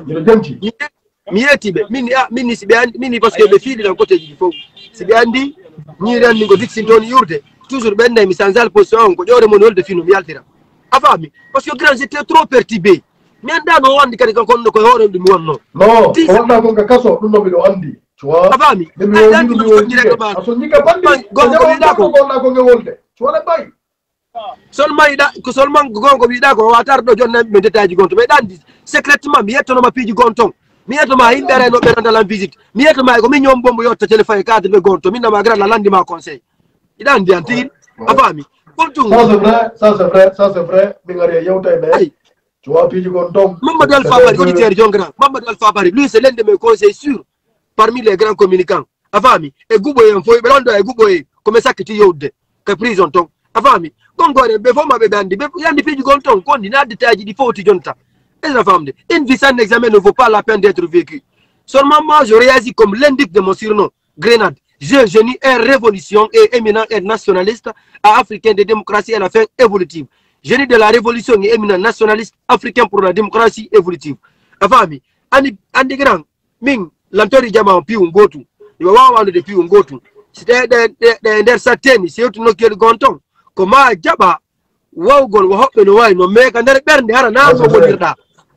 Speaker 1: yeah
Speaker 2: mi yeti be min ah min si be min parce que be fili dans côté du fo si be andi ni ran ni go dixin ton yurde toujours ben mi sanzal position ko jore mon wolde finu mi altira afami parce que grand j'étais trop perturbé mi anda no wandi kadi kan ko hore dum wonno
Speaker 1: non wanda ko ka kaso dum no bi do andi tu vois
Speaker 2: afami
Speaker 1: anda ni ko directement aso ni ka bandi
Speaker 2: gongo wi da ko
Speaker 1: ko na ko ngolde tu vois bay
Speaker 2: seulement ida ko seulement gongo wi da ko watar do jonna be detaji gonto be dandi secrètement mi yetto no ma piji gonton mi yetto ma imbere no be la visite mi yetto ma ko mi nyom bombo yotta téléphone cadre be gonto min na ma grand la landi ma conseil ida ndi anti afami gonto
Speaker 1: ça c'est vrai ça c'est vrai ça c'est vrai mi ngari yow tay be tu vois piji gonton
Speaker 2: Mamadou Alpha Bari auditeur jongra Mamadou Alpha Bari lui c'est l'un de mes conseils sûrs parmi les grands communicants afami e guboye en foy be londo e guboye comme ça que tu yode que prison ton afami gongore be foma be bandi be yandi piji gonton kon dina détail di foti jonta et la femme une vie sans examen ne vaut pas la peine d'être vécue seulement moi je réagis comme l'indique de mon surnom Grenade je génie et révolution et éminent et nationaliste à africain de démocratie à la fin évolutive génie de la révolution et éminent nationaliste africain pour la démocratie évolutive afami andi andi grand min lantori jama piu ngotu ni wawa de piu ngotu c'était de de der sateni c'est autre no kel gonton ko ma jaba wawgol wo hobbe no way no me ka der bernde hara na go godirda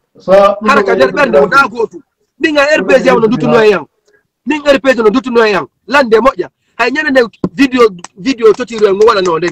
Speaker 1: ça
Speaker 2: hara ka der bernde o da gotu ninga R P G no dutu no yang ninga R P G no dutu no yang lande moja hay nyane ne video video totiro ngo wala no den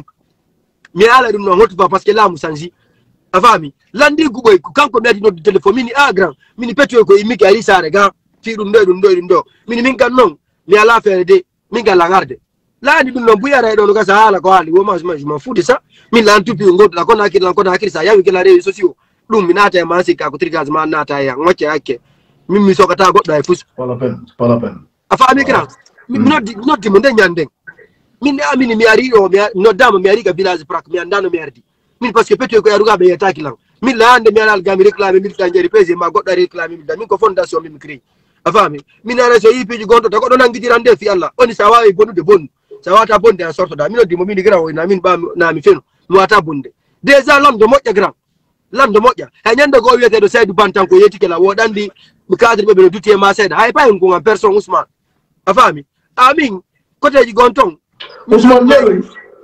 Speaker 2: mi ala dum no hotu parce que la mu sanji afami landi guboy kanko mi adi no téléphone mini a grand mini petio ko imiki ari sare ga fi dum do dum do dum do mini min kan non mi ala fere de min ga la garde la di dum no buya re do ga sa ala ko ali wo ma je m'en fous de ça min la tupi ngo la ko na ki la ko na ki sa yawi ke la réseaux sociaux dum mi nata ma si ka ko trigaz ma nata ya ngoce yake min mi so ka ta goddo ay fus
Speaker 1: pas la peine pas la peine
Speaker 2: afa mi grand mi no di no di mo de nyande min amini mi ari o mi no dama mi ari ga village prak mi andano mi ardi min parce que petio ko yaruga be yataki lan min la ande mi alal gami réclamer min tanjeri pese ma goddo réclamer min da min ko fondation mi créé afami min ara so yipiji gonto ta goddo nangi dirande fi Allah oni sa wawi bonude bonu sa wata bonde en sorte da min di mo min gra o na min ba na mi fenu mi wata bonde déjà lando moƴƴa grand lando moƴƴa hay nyande go wiete do Saydou Bantan ko yetike la wodandi mi cadre be be duti e ma Saydou hay pa en ko ngam personne Ousmane afami amin côté ji gonton
Speaker 1: Ousmane Nyeloy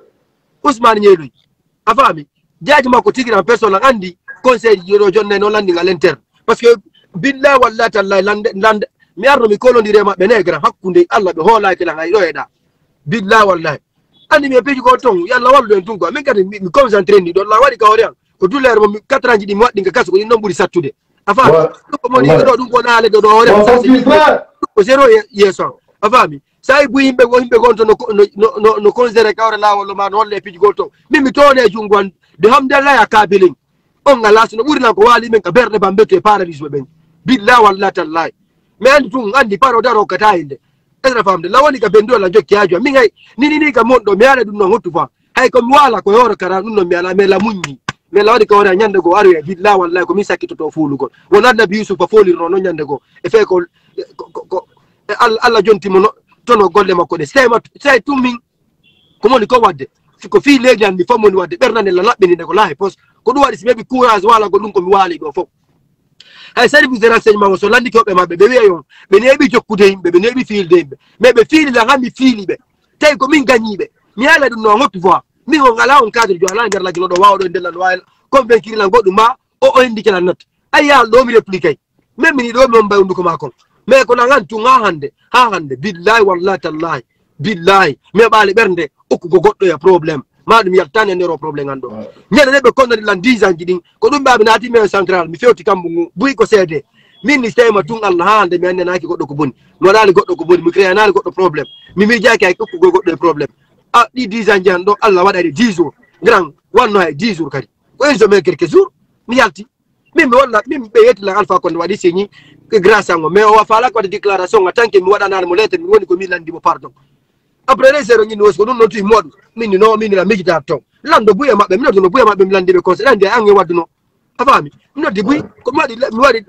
Speaker 2: Ousmane Nyeloy afami jaaji makko tigi en personne andi conseil jiro jonne no landi ngal interne parce que billahi wallahi tallahi lande lande mi arno mi kolondire mabbe ne grand hakkunde Allah be hola ke la ngay do eda billahi wallahi andi mi peji ko ton yalla waldo en tungo min kadi mi concentré ni do la wadi ka horian ko duler mo quatre ans di mi waddi nga kaso ko ni nomburi sattude afami ko mo ni do dum ko naale do do horian ko zero yeso afami sai bu himbe go himbe gonto no no no considéré kawre lawol ma no le peji goto min mi tone jungwan de hamdallah ya kabilin on ngala suno burina ko wali men ka berde bambeto paradise ben billahi wallahi tallahi me andi tun andi paro daro kata inde ezra famde lawani ka bendo la jokki ajo mi ngay nini ni ka mondo mi ala dum no hotu fa hay ko mi wala ko yoro kara dum no mi ala me la munni me lawadi ka wona nyande go aru billahi wallahi ko mi sakito to fulu go wona nabi yusuf fa foli no nyande go e fe ko ko alla jonti mo tono golle makko de sey ma sey tummin ko moni ko wadde ko fi legi andi famoni wadde bernande la labbini de ko lahi pos ko du wadi si bebi courage wala go dum ko mi wali do fo ay service de renseignement so landi ko be mabbe be wiyon be nebi jokkude yimbe be nebi fiilde yimbe mais be fiili la ngami fiili be tay ko min ganyibe mi ala dum no hotu voix mi on ngala on cadre jo ala ngar la do wawdo ndel la wayl convaincre la godum ma o o indi kala not ay ya do mi répliquer même ni do mo mbay nduko makon mais ko nangan tu nga hande ha hande billahi wallahi tallahi billahi me bali bernde okku go goddo ya problème madum yattane ndero problème ando nyene ne be kondani lan dix ans jidin ko dum baabi naati me central mi fewti kambu buy ko cede min ni stema tun Allah hande mi anne naaki goddo ko boni no dali goddo ko boni mi créé naali goddo problème mi mi jaaki ay okku go goddo problème ah di dix ans jan do Allah wadade dix jours grand wanno hay dix jours kadi ko en jomen quelques jours mi yalti min mi wonna min ɓe yettila Alpha Condé waɗi signi grâce ango mais o wa fala ko déclaration en tant que mi waɗanano mo lettre mi woni ko mi landimo pardon après les zéro ñinni wosi ko ɗum noon tuyi moɗo min no min la mijita ton lando buye maɓɓe mi nodduno buye maɓɓe mi landiɓe conseil landi an e wadduno a faami mi noddi buy ko mi waɗi mi waɗi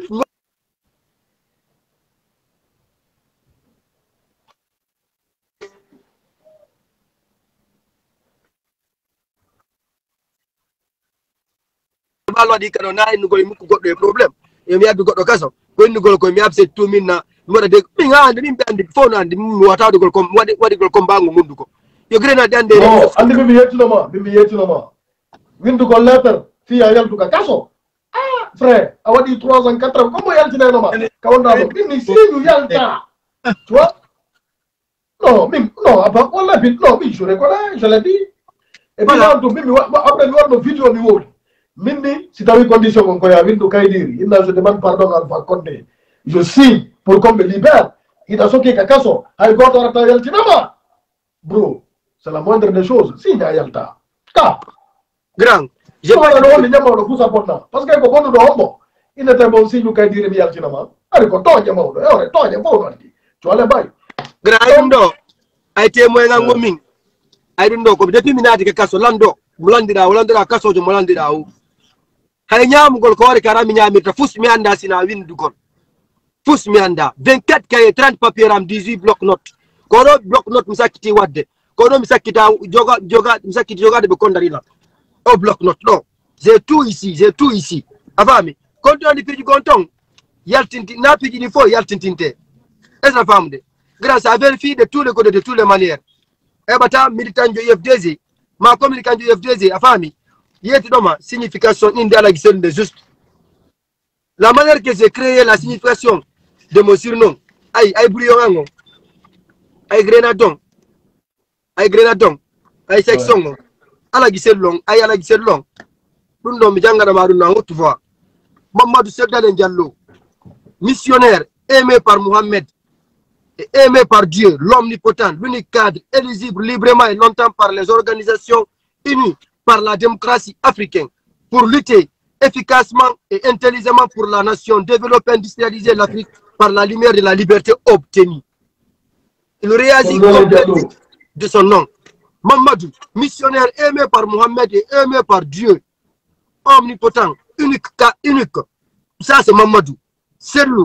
Speaker 2: ballo waɗi kano na innugol mukko goɗɗo e probléme yomi yabbi goɗɗo kaso ko innugol koye mi abse tout min na mi waɗa de min ha ande min ɓe andi fof no andi mi watawdegol comme waɗi waɗigol comme mbago munduko yo grenade ande
Speaker 1: non andi mimi yettinoma mimi yettinoma windugol lettre fiya yaltuka kaso ah frère a waɗi trois ans quatre ans comme yaltinenoma ka wondamo ɗinni siñu yalta tu vois non min non aba walla bi non mi je reconnais je l'ai dit et puis là to mimi après mi waɗno vidéo mi wodi minni si tawi condition kon koya windu kaydiri inna je demande pardon Alpha Condé je signe pour qu'on me libère ida soki ka kaso hay goto warata yaltinama bro c'est la moindre des choses signe a yalta ka
Speaker 2: grand
Speaker 1: je wala no woni nyamawɗo fusa bonna parce que ko bonnuɗo hombo inete bon signe kaydiri mi yaltinama ari ko toñe mawɗo e ore toñe fof no andi cole bay
Speaker 2: grand ay ɗum ɗo ay témoin ngango min ay ɗum ɗo ko depuis mi naati ke kaso lando mo landiɗa o landiɗa kasojo mo landiɗa o hay ñamugol ko wari kara mi ñamirta fus mi anda sina windugol fus mi anda vingt-quatre cahier trente papier am dix-huit bloc note ko ɗo bloc note mi sakkiti wadde ko ɗo mi sakkita joga joga mi sakkiti jogade ɓe kondarila o bloc note ɗo j'ai tout ici j'ai tout ici a faami kontondi piiji gon ton yaltinti na piiji ɗi fof yaltintinte est ce que famde grâce à vérifier de tous les côtés de toutes les manières eɓata militant jo U F D G ma communiquant jo U F D G a faami yettiɗoma signification inde ala guisel de juste la manière que j'ai créé la signification de mon surnom ay ay bouillon ango ay grenadon ay grenadon ay section ouais. Ala guisel long ay ala guisel long ɗum ɗo mi jangana ɗum na haute voix Mamadou Segdane Diallo missionnaire aimé par Mohamed et aimé par Dieu l'omnipotent l'unique cadre éligible librement et longtemps par les organisations unies par la démocratie africaine pour lutter efficacement et intelligemment pour la nation, développer, industrialiser l'Afrique par la lumière de la liberté obtenue. Il réagit de son nom. Mamadou, missionnaire aimé par Mohamed et aimé par Dieu, omnipotent, unique, unique. Ça c'est Mamadou. C'est le,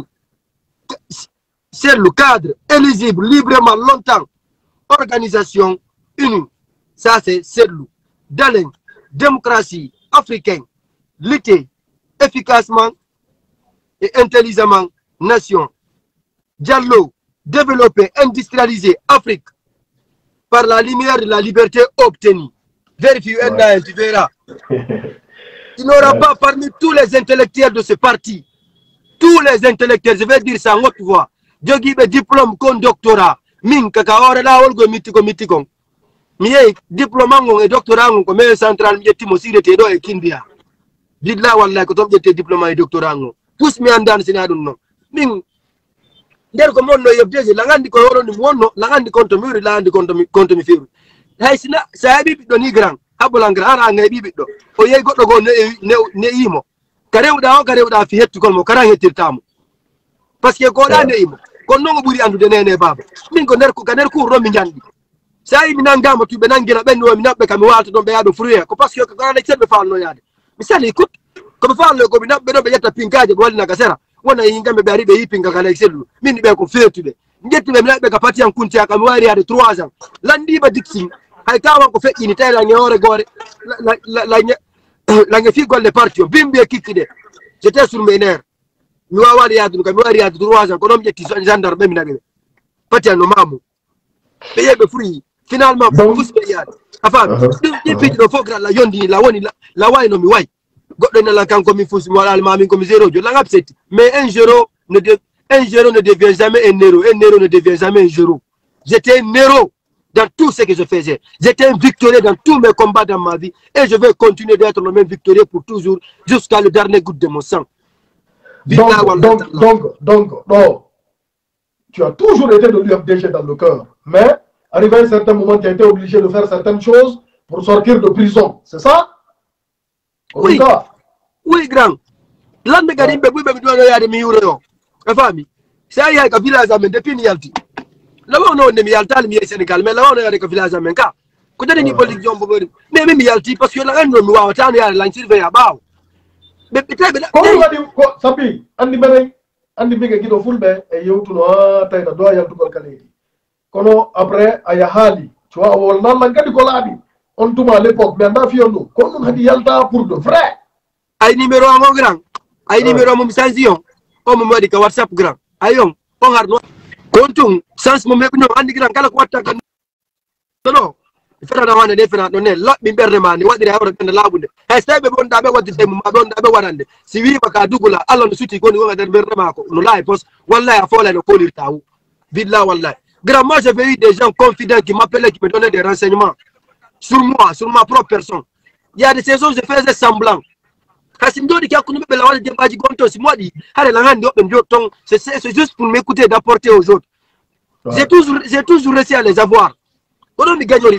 Speaker 2: c'est le cadre éligible librement longtemps. Organisation unie. Ça c'est Sedlou. Dans la démocratie africaine, lutter efficacement et intelligemment nation. Diallo, développer, industrialiser Afrique par la lumière de la liberté obtenue. Vérifie, ouais. Tu verras. Il n'aura ouais. pas parmi tous les intellectuels de ce parti, tous les intellectuels, je vais dire ça en haute voix, Djogibe diplôme con doctorat, min kakaore la olgo mitiko mitikon. Miye diplôme ngon e doctorat ngon ko me central mi yettimo sirete do e kindia bidla wallahi ko tom jette diplôme e doctorat ngon pus mi andan sina dum non min der ko monno yebdeje la ngandi ko woro ni wonno la ngandi konto mi la ngandi konto mi konto mi firu hay sina sabi biddo ni grand habolan grand ara ngay bibiddo o yey goddo go ne ne yimo karewda o karewda fi hettu kol mo kara hettirtamo parce que ko da ne yimo kon non buri andude nene baba min ko nder ko kaner ko romi jandi sai mi nangama tu be nangila ben no mi nabbe kam walta don be yaado fruit ko parce que ko gana sembe falno yaade mi sali kut ko be falno ko mi nabbe do be yetta pinkaje ko walina gasera wona yingambe be ari be yipinga kala exelu min be ko fetude ngetti be mi nabbe ka pati an kunti akam wari yaade trois ans landi ba dixi hay kawan ko feƴƴini tayla ngewore gore la la la la nge fi golle parti o bimbe kikkide j'étais sur mes nerfs mi wawali yaadu kam mi wari yaade trois ans ko non jetti gendarme be mi nabe pati an no mamu be yebe fruit finalement pour vous payer enfin depuis le faut la yondi la woni la way no mi way goddo na la kanko mi fusi mo wala ma min ko mi zéro jo la ngapseti mais un zéro ne de un zéro ne devient jamais un zéro un zéro ne devient jamais un zéro j'étais un héros dans tout ce que je faisais j'étais un victorieux dans tous mes combats dans ma vie et je vais continuer d'être le même victorieux pour toujours jusqu'à le dernier goutte de mon sang
Speaker 1: donc donc donc donc non tu as toujours été de l'U F D G dans le cœur mais arrivé à un certain moment, tu as été obligé de faire certaines choses pour sortir de prison, c'est ça?
Speaker 2: Oui, oui, grand. L'année garim be be do ya de mi euro yo. E fami. C'est ya ka village amen depuis ni yalti. La wono ne mi yalta mi Sénégal mais la wono ya de ka village amen ka. Ko dade ni politique jom bo ngori. Mais mi yalti parce que la ngano mi wa tan ya la surveiller ya bawo. Be be tabe
Speaker 1: ko wadi ko sabi andi bere andi bege gido fulbe e yewtuno tay da do yaltu gol kaledi. Kono après aya hali, tu vois wol nan la ngadi ko labi. On tuma à l'époque mais nda fiondo ko non hadi yalta pour de vrai.
Speaker 2: Ay numéro mo grand. Ay numéro mo sanction. O mo modi ka WhatsApp grand. Ayon on harno kontum sans mo mebno andi grand kala ko watta kan. No. Fera na wane defena no ne lot mi berne mani wadire awra kan labunde. Hay stebe bon dabe wadde mo ma don dabe warande. Si wi baka dugula Allah no suti ko ni wonga der berne mako. No lay post wallahi afola no kolir tawu. Billah wallahi. Grand, moi j'avais eu des gens confidents qui m'appelaient, qui me donnaient des renseignements sur moi, sur ma propre personne. Il y a des saisons je faisais semblant. C'est juste pour m'écouter et d'apporter aux autres. J'ai toujours, j'ai toujours réussi à les avoir. Comment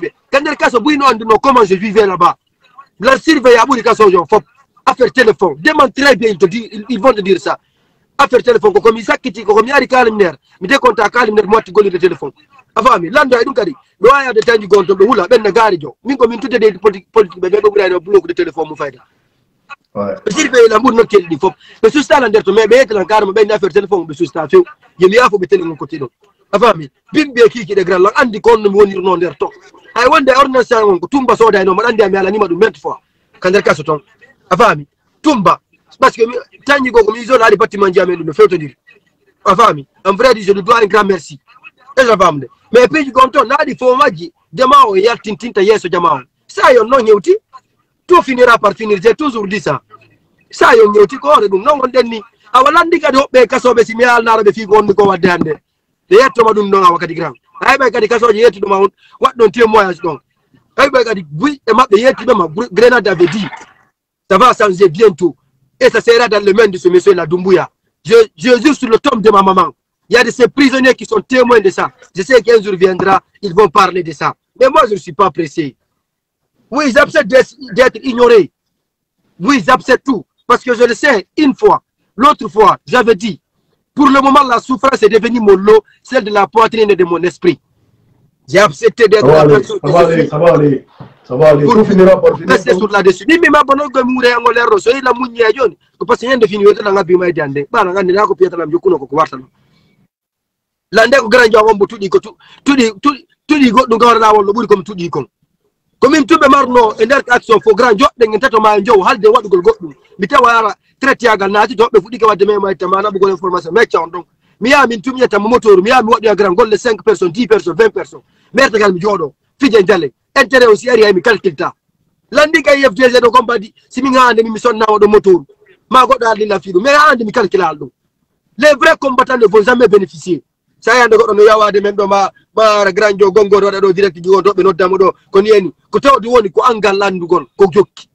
Speaker 2: je vivais là-bas. La surveille à bout de affaire téléphone. Demande très bien, ils, te disent, ils vont te dire ça. Affaire téléphone, comme ça, qui comme il y a calimner, mais dès qu'on t'a calimner, moi tu connais le téléphone. Avant, mais l'endroit est donc dit, le royaume de temps du compte, le roula, ben nagarijo, min comme tout est politique, politique, mais donc il y a un bloc de téléphone, mon frère. Je dis que la boule n'a qu'elle dit, mais sous ça, l'endroit, mais ben la carme, ben affaire téléphone, mais sous ça, il y a faut mettre le côté. Avant, mais bim be qui est grand, andi kon no woni non der to. Ay wonde ordonnance on ko tumba soda no andi am yalla ni madu vingt fois. Kan der kaso ton. Avant, tumba parce que tangi go ko mi zone ali bâtiment jamé no fait te dire. Avant, en vrai je lui dois un grand merci. Et la femme. Mais puis gonto na di fo maji dema o yal tintinta yeso jama. Ça yo no ñewti tout finira par finir, j'ai toujours dit ça. Ça yo ñewti ko re dum non on denni awalandi kadi hobbe kasobe si mi al narabe fi gon ko wadde hande. De yettoma dum don wakati grand ay bay kadi kasoje yetti dum on waddon témoignage don ay bay kadi buy e mabbe yetti be ma Grenade avait dit ça va changer bientôt et ça sera dans le main de ce monsieur là Doumbouya. Je je jure sur le tombe de ma maman. Il y a de ces prisonniers qui sont témoins de ça. Je sais qu'un jour viendra, ils vont parler de ça. Mais moi je ne suis pas pressé. Oui, j'accepte d'être ignoré. Oui, j'accepte tout parce que je le sais une fois, l'autre fois, j'avais dit pour le moment, la souffrance est devenue mon lot, celle de la poitrine et de mon esprit. J'ai accepté d'être la personne que je suis.
Speaker 1: Ça va aller, ça va aller. Tout finira par finir.
Speaker 2: Restez sur là-dessus. Ni même abonné que mourir en l'air, soyez la mouille à Yon. Que parce qu'il y a des films dans la vie, mais il y a des gens qui ont copié dans la vie. L'année où grand Dieu tout dit que tout dit tout dit que nous avons le bout comme tout dit comme. Comme une tube marno et d'air action pour grand Dieu, d'un tête au manjo, hal de what go go. Mitawara. Traité à Ganati, tu peux vous dire que demain, ma tamana, beaucoup d'informations. Mais tiens donc, Mia min tumia ta moto, Mia moi de grand gol de cinq personnes, dix personnes, vingt personnes. Mère de galmi jodo, fidèle d'aller. Intérêt aussi, area mi calculta. L'andi kay F D Z do combat si mi ngande mi son nawo do moto. Ma go dal la fido, mais andi mi calcula aldo. Les vrais combattants ne vont jamais bénéficier. Ça y est, go no yawa de même do ma ma grand jo gongo do do direct do do be no damo do ko nieni ko tawdi woni ko angal landu gol ko jokki.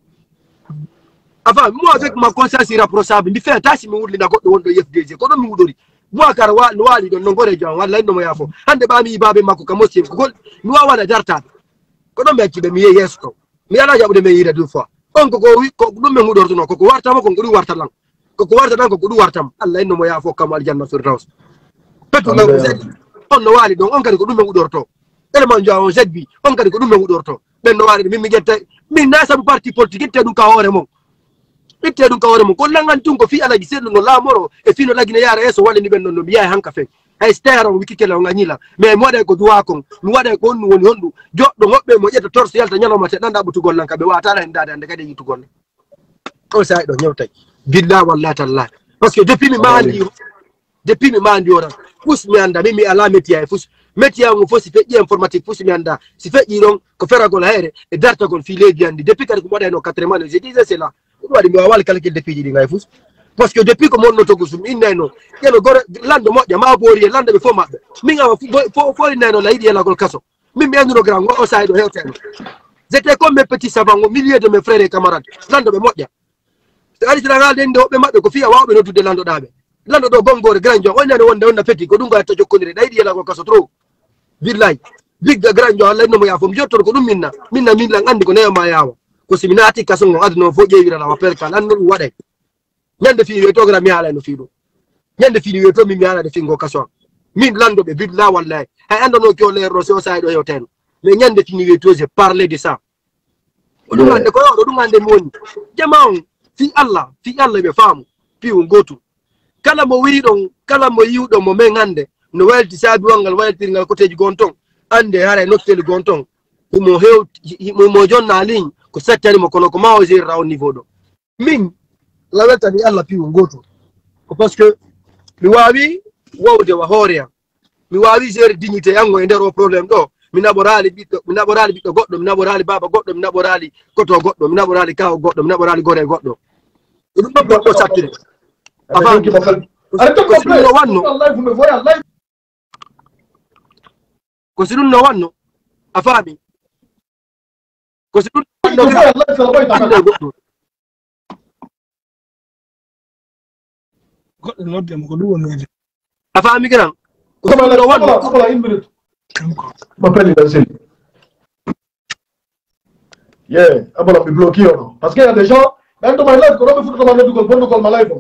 Speaker 2: Enfin, moi, avec ma conscience irréprochable, je fais un tâche, je me dis que je F D G. Quand je me dis, moi, car je suis dans le Nongore, je suis dans le Yafo. Je suis dans le Babi, je suis dans le Yafo. Je suis dans le Yafo. Quand je me dis que je suis dans le Yafo, je suis dans le Yafo deux fois. On peut dire que je suis dans le Yafo. Je suis dans le Yafo. Je suis dans le Yafo. Je suis dans le Yafo. Allah est dans le Yafo, comme il y a dans le Firdaus. Peut-être que vous êtes on ne va pas donc on peut dire que nous sommes dans tellement de gens, on Z B, on peut dire que nous sommes dans mais nous allons mais mais nous sommes parti politique, nous sommes ite dun kawore mo ko langan tun ko fi ala gi sedno la moro e fino la gine yara eso wale ni ben no biya hanka fe ay stero wiki kala nganyila mais mo de ko duwa kon mi wada ko on woni hondu joddo hobbe mo jetta torso yalta nyalo mate nanda butu gol lanka be wata la ndade ande kade yitu gol ko say do nyewtay billahi wallahi taala parce que depuis mi mandi depuis mi mandi ora fus mi anda mi ala metia fus metia ngo fosi fe informatique fus mi anda si fe iron ko fera gol here e darta gol fi ledi andi depuis kadi ko moda no quatre mois je disais c'est là parce que depuis que mon noto gusum ineno yelo gore lando mo jama bori lando be fo mabbe mi nga fo fo ineno la idi la gol kaso mi mi andino grand o saido hewten j'étais comme mes petits savants au milieu de mes frères et camarades lando be modja ari tira den do be mabbe ko fiya wawbe no tudde lando dabe lando do gongore grand jo onane wonde wonna feti ko dunga ta jokkonire da idi la gol kaso trop billahi bigga granjo Allah no mo ya fom jotto ko dum minna minna min lan andi ko ne ma yawa ko siminati kasongo adno fo jeewira la wapel kan an no wade nyande fi weto gra mi ala no fido nyande fi weto mi mi ala de fingo kason min lando be bidla wallahi hay ando no ko le rosé o saydo yo ten mais nyande fi weto je parler de ça o dum ande ko o dum ande moni jamaon fi Allah fi Allah be famu pi ngotu kala mo wiri don kala mo yiwdo mo men hande no welti sabi wangal welti ngal ko teji gonton ande hare no tel gonton mo hew mo jonna ligne ko settani mo kono ko ma o zir raw niveau do min la welta ni Allah pi ngoto ko parce que mi wawi wawde wa horeya mi wawi gérer dignité yango e ndero problème do mi naborali biddo mi naborali biddo goddo mi naborali baba goddo mi naborali koto goddo mi naborali kaw goddo mi naborali gore goddo dum do ko sattire avant arrêtez ko play wallahi vous me voyez en live ko sidun no wanno afami ko sidun no live so boy ta goddo goddo no dem ko duwon wede afami gran ko sidun no wanno ko la une minute m'appelle Ibrahim yeah abola mi bloqué ono parce que y a des gens même dans ma live ko do futo ma do ko bondo ko ma live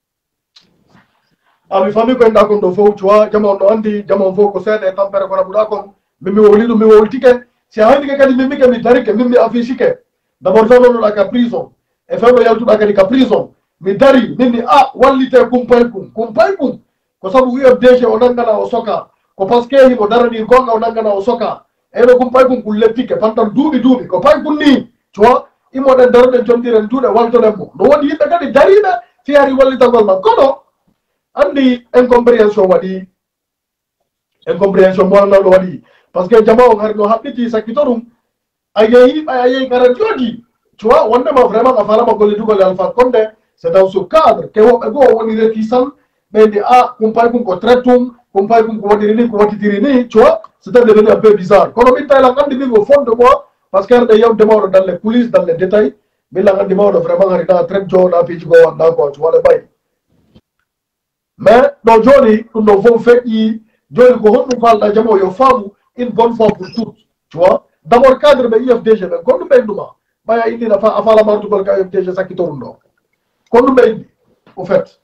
Speaker 2: ami fami ko nda ko do fo chwa jamo no andi jamo fo ko sede tampere ko rabuda ko mimi woli do mi wolti ke si handi ke kadi mimi ke mi dari ke mimi affiche ke d'abord fa no la ka prison e fa no yaltu da ka prison mi dari mimi a wallite kumpay kum kumpay kum ko sabu wi abdeje onanga na osoka ko parce que himo darani gonga onanga na osoka e no kumpay kum kulle tike fantam duubi duubi ko pay kunni chwa imo den darode jondiren duude walto dembo no wodi yimbe kadi darina fi ari wallita gol ma kono andi incompréhension wadi incompréhension mo na lo wadi parce que jama on harno habiti sakitorum ayeyi ayeyi garantiodi tu vois wonde ma vraiment afala ma golé dugol alpha konde c'est dans ce cadre que wo go woni retisal mais de a compay kum ko traitum compay kum ko wadi ni ko wadi tirini tu vois c'est devenu un peu bizarre kono mi tay la ngandi mi au fond de moi parce que de yow demoro dans les coulisses dans les détails mais la ngandi mo vraiment ngari da traite jo na fi go wanda ko tu vois le bay mais no joni no fo feki joni ko honno falda jamo yo famu une bonne fois pour toutes tu vois d'abord cadre be I F D G be ko dum be nduma baya indi na fa afala martu gol ka I F D G sakito ndo ko dum be indi au fait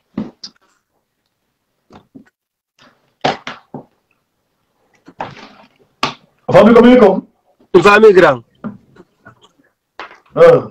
Speaker 2: famille comme comme une famille grand
Speaker 1: ah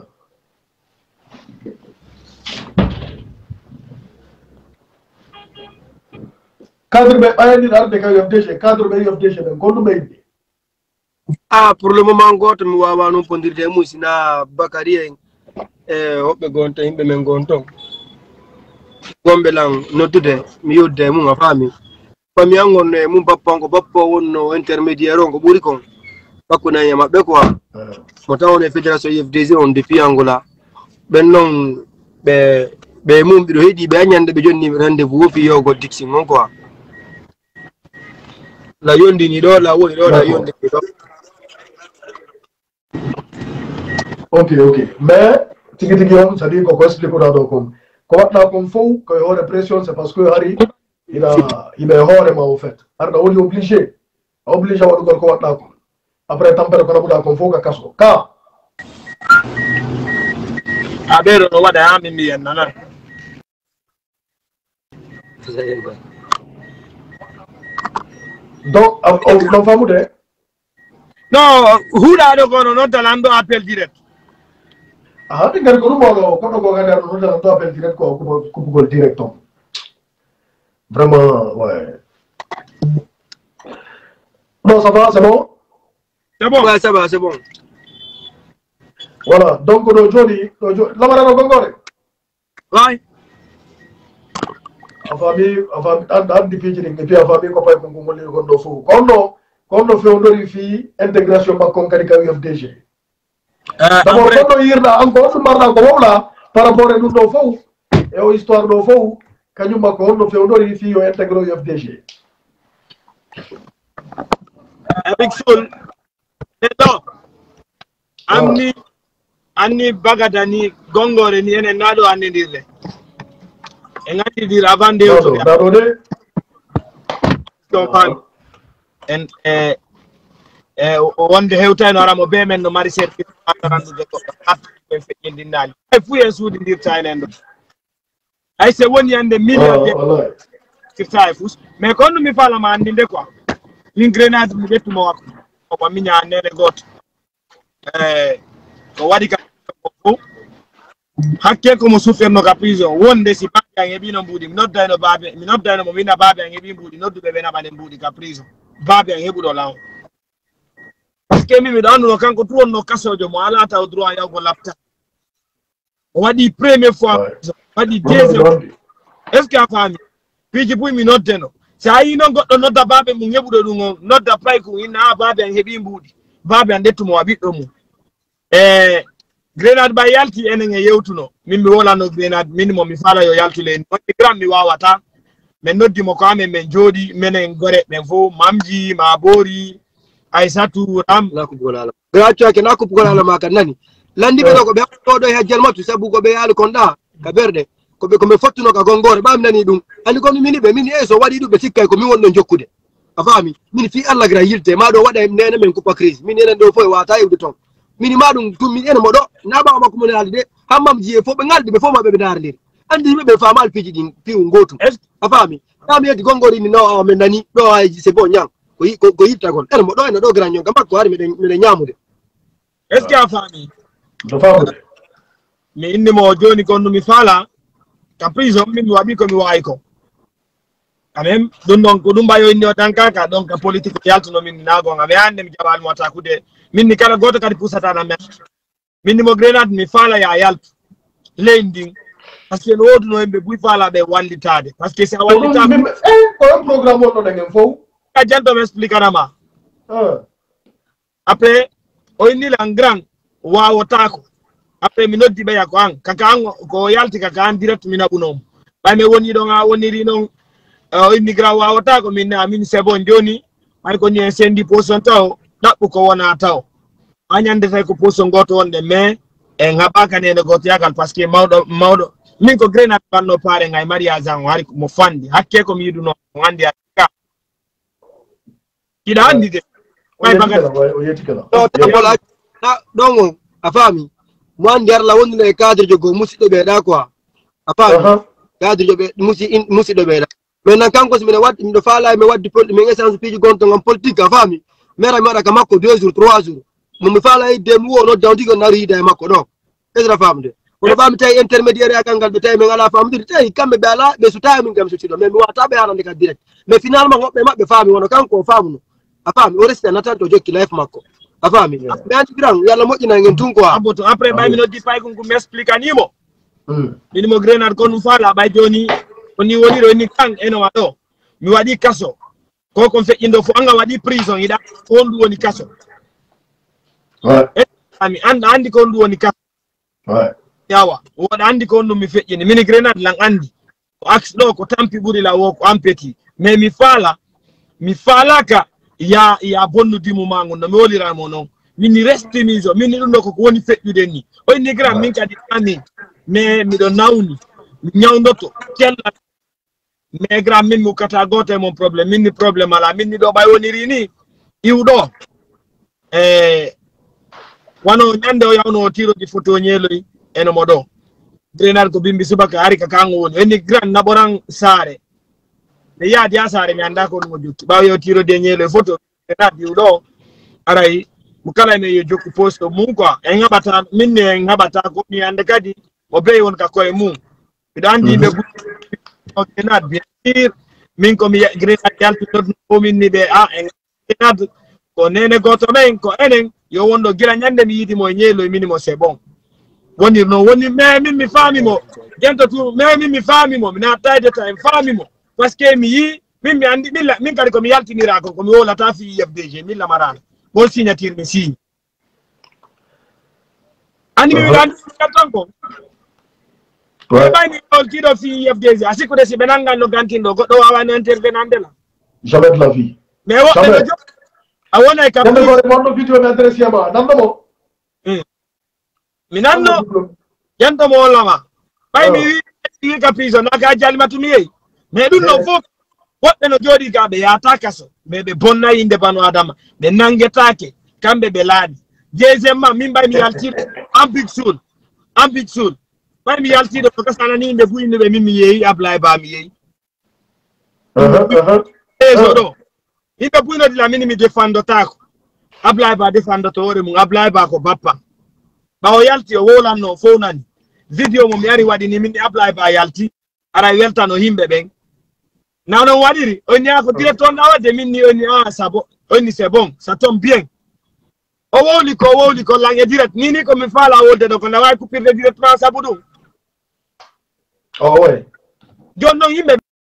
Speaker 1: cadre be ayani darde ka I F D G cadre be I F D G be ko dum be indi
Speaker 2: ah pour le moment goto mi wawa non pondirde musina Bakary en e hobbe gonta himbe men gonton gombe lan noddude mi yodde mum a fami fami angon e mum bappango bappo wonno intermédiaire on ko buri kon bakuna e mabbe ko mo tawone fédération I F D G on depuis Angola ben non be be mum bido hedi be anyande be jonni rendez-vous wofi yogo dixi non quoi la yondi ni do la woni do la yondi ni do
Speaker 1: ok ok mais tigi tigi on ça dit ko explique ko do ko ko watna ko fou ko hore pression c'est parce que hari il a il est hore ma au fait har da woni obligé obligé wadu ko watna ko après tampere ko rabuda ko fou ka kaso ka
Speaker 3: abero no wada ami mi en nana
Speaker 1: donc on famu de
Speaker 3: no huda do ko no talando appel direct
Speaker 1: ah de gar ko mo ko ko ga der no talando appel direct ko ko ko direct vraiment ouais non ça va c'est bon
Speaker 3: c'est bon
Speaker 2: ouais ça va c'est bon
Speaker 1: voilà donc no joni no joni la mara no gongore
Speaker 2: ouais
Speaker 1: afami afami and and dipiji ngi pi afami ko pay ko ngol ko do fu kono kono feondori fi intégration ba kon kadi ka I F D G d'abord kono yirda encore so marna ko wala par rapport e dum do fo e o histoire do fo kanyum ba ko no feondori fi yo intégro I F D G
Speaker 3: avec sol non amni anni bagadani gongore ni enen nado anendirle e ngati dir avant de
Speaker 1: no no de
Speaker 3: donc en eh e wonde hewtayno aramo be men no mari ser randude ko hatta e feƴƴindinali ay fu en suudidirta enen ɗo ay se woni ande million de sirta e fus mais ko no mi falama andinde quoi min grenade mi ɓettumo wakko ko mi ñaanede goto e ko waɗi ka fof hakke komo sufferno ka prison wonde si baabe an heɓino mbuuɗi mi noddayno baabe mi noddayno mo winna baabe an heɓi mbuuɗi nodduɓe ɓe naɓane mbuuɗi ka prison baabe an heɓuɗo law par ce que mi miɗo anduno kanko tu wonno kasojo mo ala taw droit yawgo lapta o waɗi premiére fois waɗi deuxiéme est ce que a faami piiji puy mi noddeno so a yi noon goɗɗo nodda baabe mum heɓuɗo ɗum on nodda pay ko inna a baabe an heɓi mbuuɗi baabe an ndettumo a ɓiɗɗo mum e grenade ba yalti enen e yewtuno min mi wolano grenade min mo mi fala yo yaltule en woni gram mi wawata men noddimo ko amen men jooɗi menen gore ɓen fof mamji ma boori aissatu ram
Speaker 2: nakubugolala grattuake nakubugolala ma kan nani landiɓe ɗo ko ɓe ɗo e hajjal matu sabu ko ɓe yaali kon ɗa ka ɓerɗe koɓe koɓe fottuno ka gongore ɓami nani ɗum andi komi mini ɓe min e so waɗi ɗum ɓe sikkay ko min wonɗo jokkude a faami min fi allah gra yilte ma ɗo waɗa nene men coupa crise min enen ɗo fof e wata iwde toon min ma ɗum tum min ene moɗo na ɓawa makko mon haalde de hammam jiye fof ɓe ngaldi ɓe fof maɓe ɓe darndiri andi yimɓe ɓe faama alpiiji ɗin piwu gotum a faami tami heddi gongore ini no min nani ɗo hayji c'est bon ñang ko yittagol ene moɗo ene ɗo gran jonka makko hari miɗen ñamude
Speaker 3: est ce que a faami mi innimo joni kon no mi faala ka prison min mi waɗi komi wawi ko quand même ɗum ɗon ko ɗum mbayo inni o tan kaka ɗon ka politique yaltuno min nagonga mi hande mi jaɓani mo takude min ni kala goto kadi pusatana men min ni mo grenade mi faala ya yaltu leydi ndin par ce que no woduno yimɓe buy faalaɓe wallitade par ce que si a wallitama
Speaker 1: ko programme wonɗo ɗen fof
Speaker 3: a jantomi explicanama après o innilan grand wawotako après mi noddi ɓeya ko an kaka an ko yalti kaka an direct mi naɓunomo ɓay mi woni ɗon a woniri noon o inni grand wawotako min amin c'est bon joni hay ko ni en sendi poson taw ɗaɓɓu ko wona taw a ñandetay ko poson goto wonde mais en haɓaka nene goto yagal par ce que mawɗo mawɗo min ko grenade banno paare ngay mariage an o hari mo fandi hakke komi yiɗuno o andi a kiɗa andi de
Speaker 2: ɗon o a faami mo andi arla wondino e cadre jogo musidɗo ɓeeɗa quoi a faami cadre jo ɓe musidɗo ɓeeɗa maintenant kanko so mine wadde miɗo faala mi waddi min essence piiji gonto ngam politique a faami mera mi waɗa ka makko deux jours trois jours momi faala yidde mi wo no dawtigi on naru yida e makko ɗo esra famde kono ɓami tawi intermédiaire agal ngal ɓe tawi min ala famdiri tawi kamɓe ɓe ala ɓe so tawi min kam sutiɗo mais mi wata ɓe hanande ka direct mais finalement woɓɓe maɓɓe faami wono kanko o faamuno a faami o resti a natanto jokki life makko a faami ɓe anti grand yo allah moƴƴina gen tun quoi
Speaker 3: aboto après ɓay mi noddi pay konko mi explique animo minimo grenade kon ɗum faala ɓay joni oni woniro ni kan eno waɗo mi waɗi kaso ko kon feƴƴindo fo anga waɗi prison yiɗa ko on ɗum woni kaso ami anda andi ko on ɗum woni kaso yawa woɗa andi ko on ɗum mi feƴƴini mini grenade lan andi o axe ɗo ko tampi ɓuuri la wo ko ampeti mais mi faala mi faalaka ya ya bonnudimo ma ngon no mi woliramo noon minni restiniso minni ɗum ɗo koko woni feƴƴude ni o inni gram min kadi ami mais miɗo nawni mi ñawdoto kella mais gram min mi ukkata goto e mon probléme minni probléme ala minni ɗo ɓay woniri ni iwɗo e wano ñande o yawno o tiroji photo ñeeloy eno mo ɗo grenade ko bimbi subaka ari ka kango woni o inni grand naɓoran saare mi yaadi ha saare mi anda ko ɗum o jokki ɓawa yo tirode ñeeloy photo grenade iwɗo aray mo kala men yo jokku poste mum quoi en haɓata minni en haɓata ko mi ande kadi o beyi won ka koye mum miɗo andi ɓe grenade bien sûr min komi grenade yaltinoɗo fominni ɓe a en grenade ko nene goto men ko enen yo wonɗo gila ñande mi yiidimo e ñeeloy minimo c'est bon wonir noon woni mais min mi faamimo gento tu mais min mi faamimo mi nattayde ta en faamimo par ce que mi yi min mi andi min min kadi komi yaltinira ko komi wolata fi I F D G min lamarano bol signature mi signe andi mi andi tan ko ɓayni ɗo tiɗo fi I F D G a sikkude si ɓe nangan no gantinɗo goɗɗo wawano intervenande la
Speaker 1: jamais de la vie
Speaker 3: mais woɓɓe no jo a wonay kam
Speaker 1: wonno vidéo mi adresse yama nannomo
Speaker 3: mi nanno yentomo wollama ɓay mi wi wi ka prison naka jalima tumi yeyi mais ɗum ɗo fof woɓɓe no jooɗi ga ɓe yata kaso mais ɓe bonna yinde banu adama ɓe nangetake kamɓe ɓe laaɗi deuxièmement min mbay mi yaltiɗo en big sul en big sul mbay mi yaltiɗo ko gasanani yimɓe buyinnuɓe min mi yeeyi Ablaye Ba mi yeeyi eso ɗo yimɓe buyinodila min mi défendotako Ablaye Ba défendoto hoore mum Ablaye Ba ko bappa ɓawo yalti o wolanno fownani vidéo mo mi ari waɗini min Ablaye Ba yalti ara weltano yimɓe ɓen na non waɗiri on ni ko directeur na wadde min ni on ni ah sabo on ni c'est bon ça tombe bien o wowli ko wowli ko langue direct ni ni ko mi faala wolde ɗo ko na wawi coupirde directement sabu ɗum
Speaker 1: oh ouais
Speaker 3: jon noon yimɓe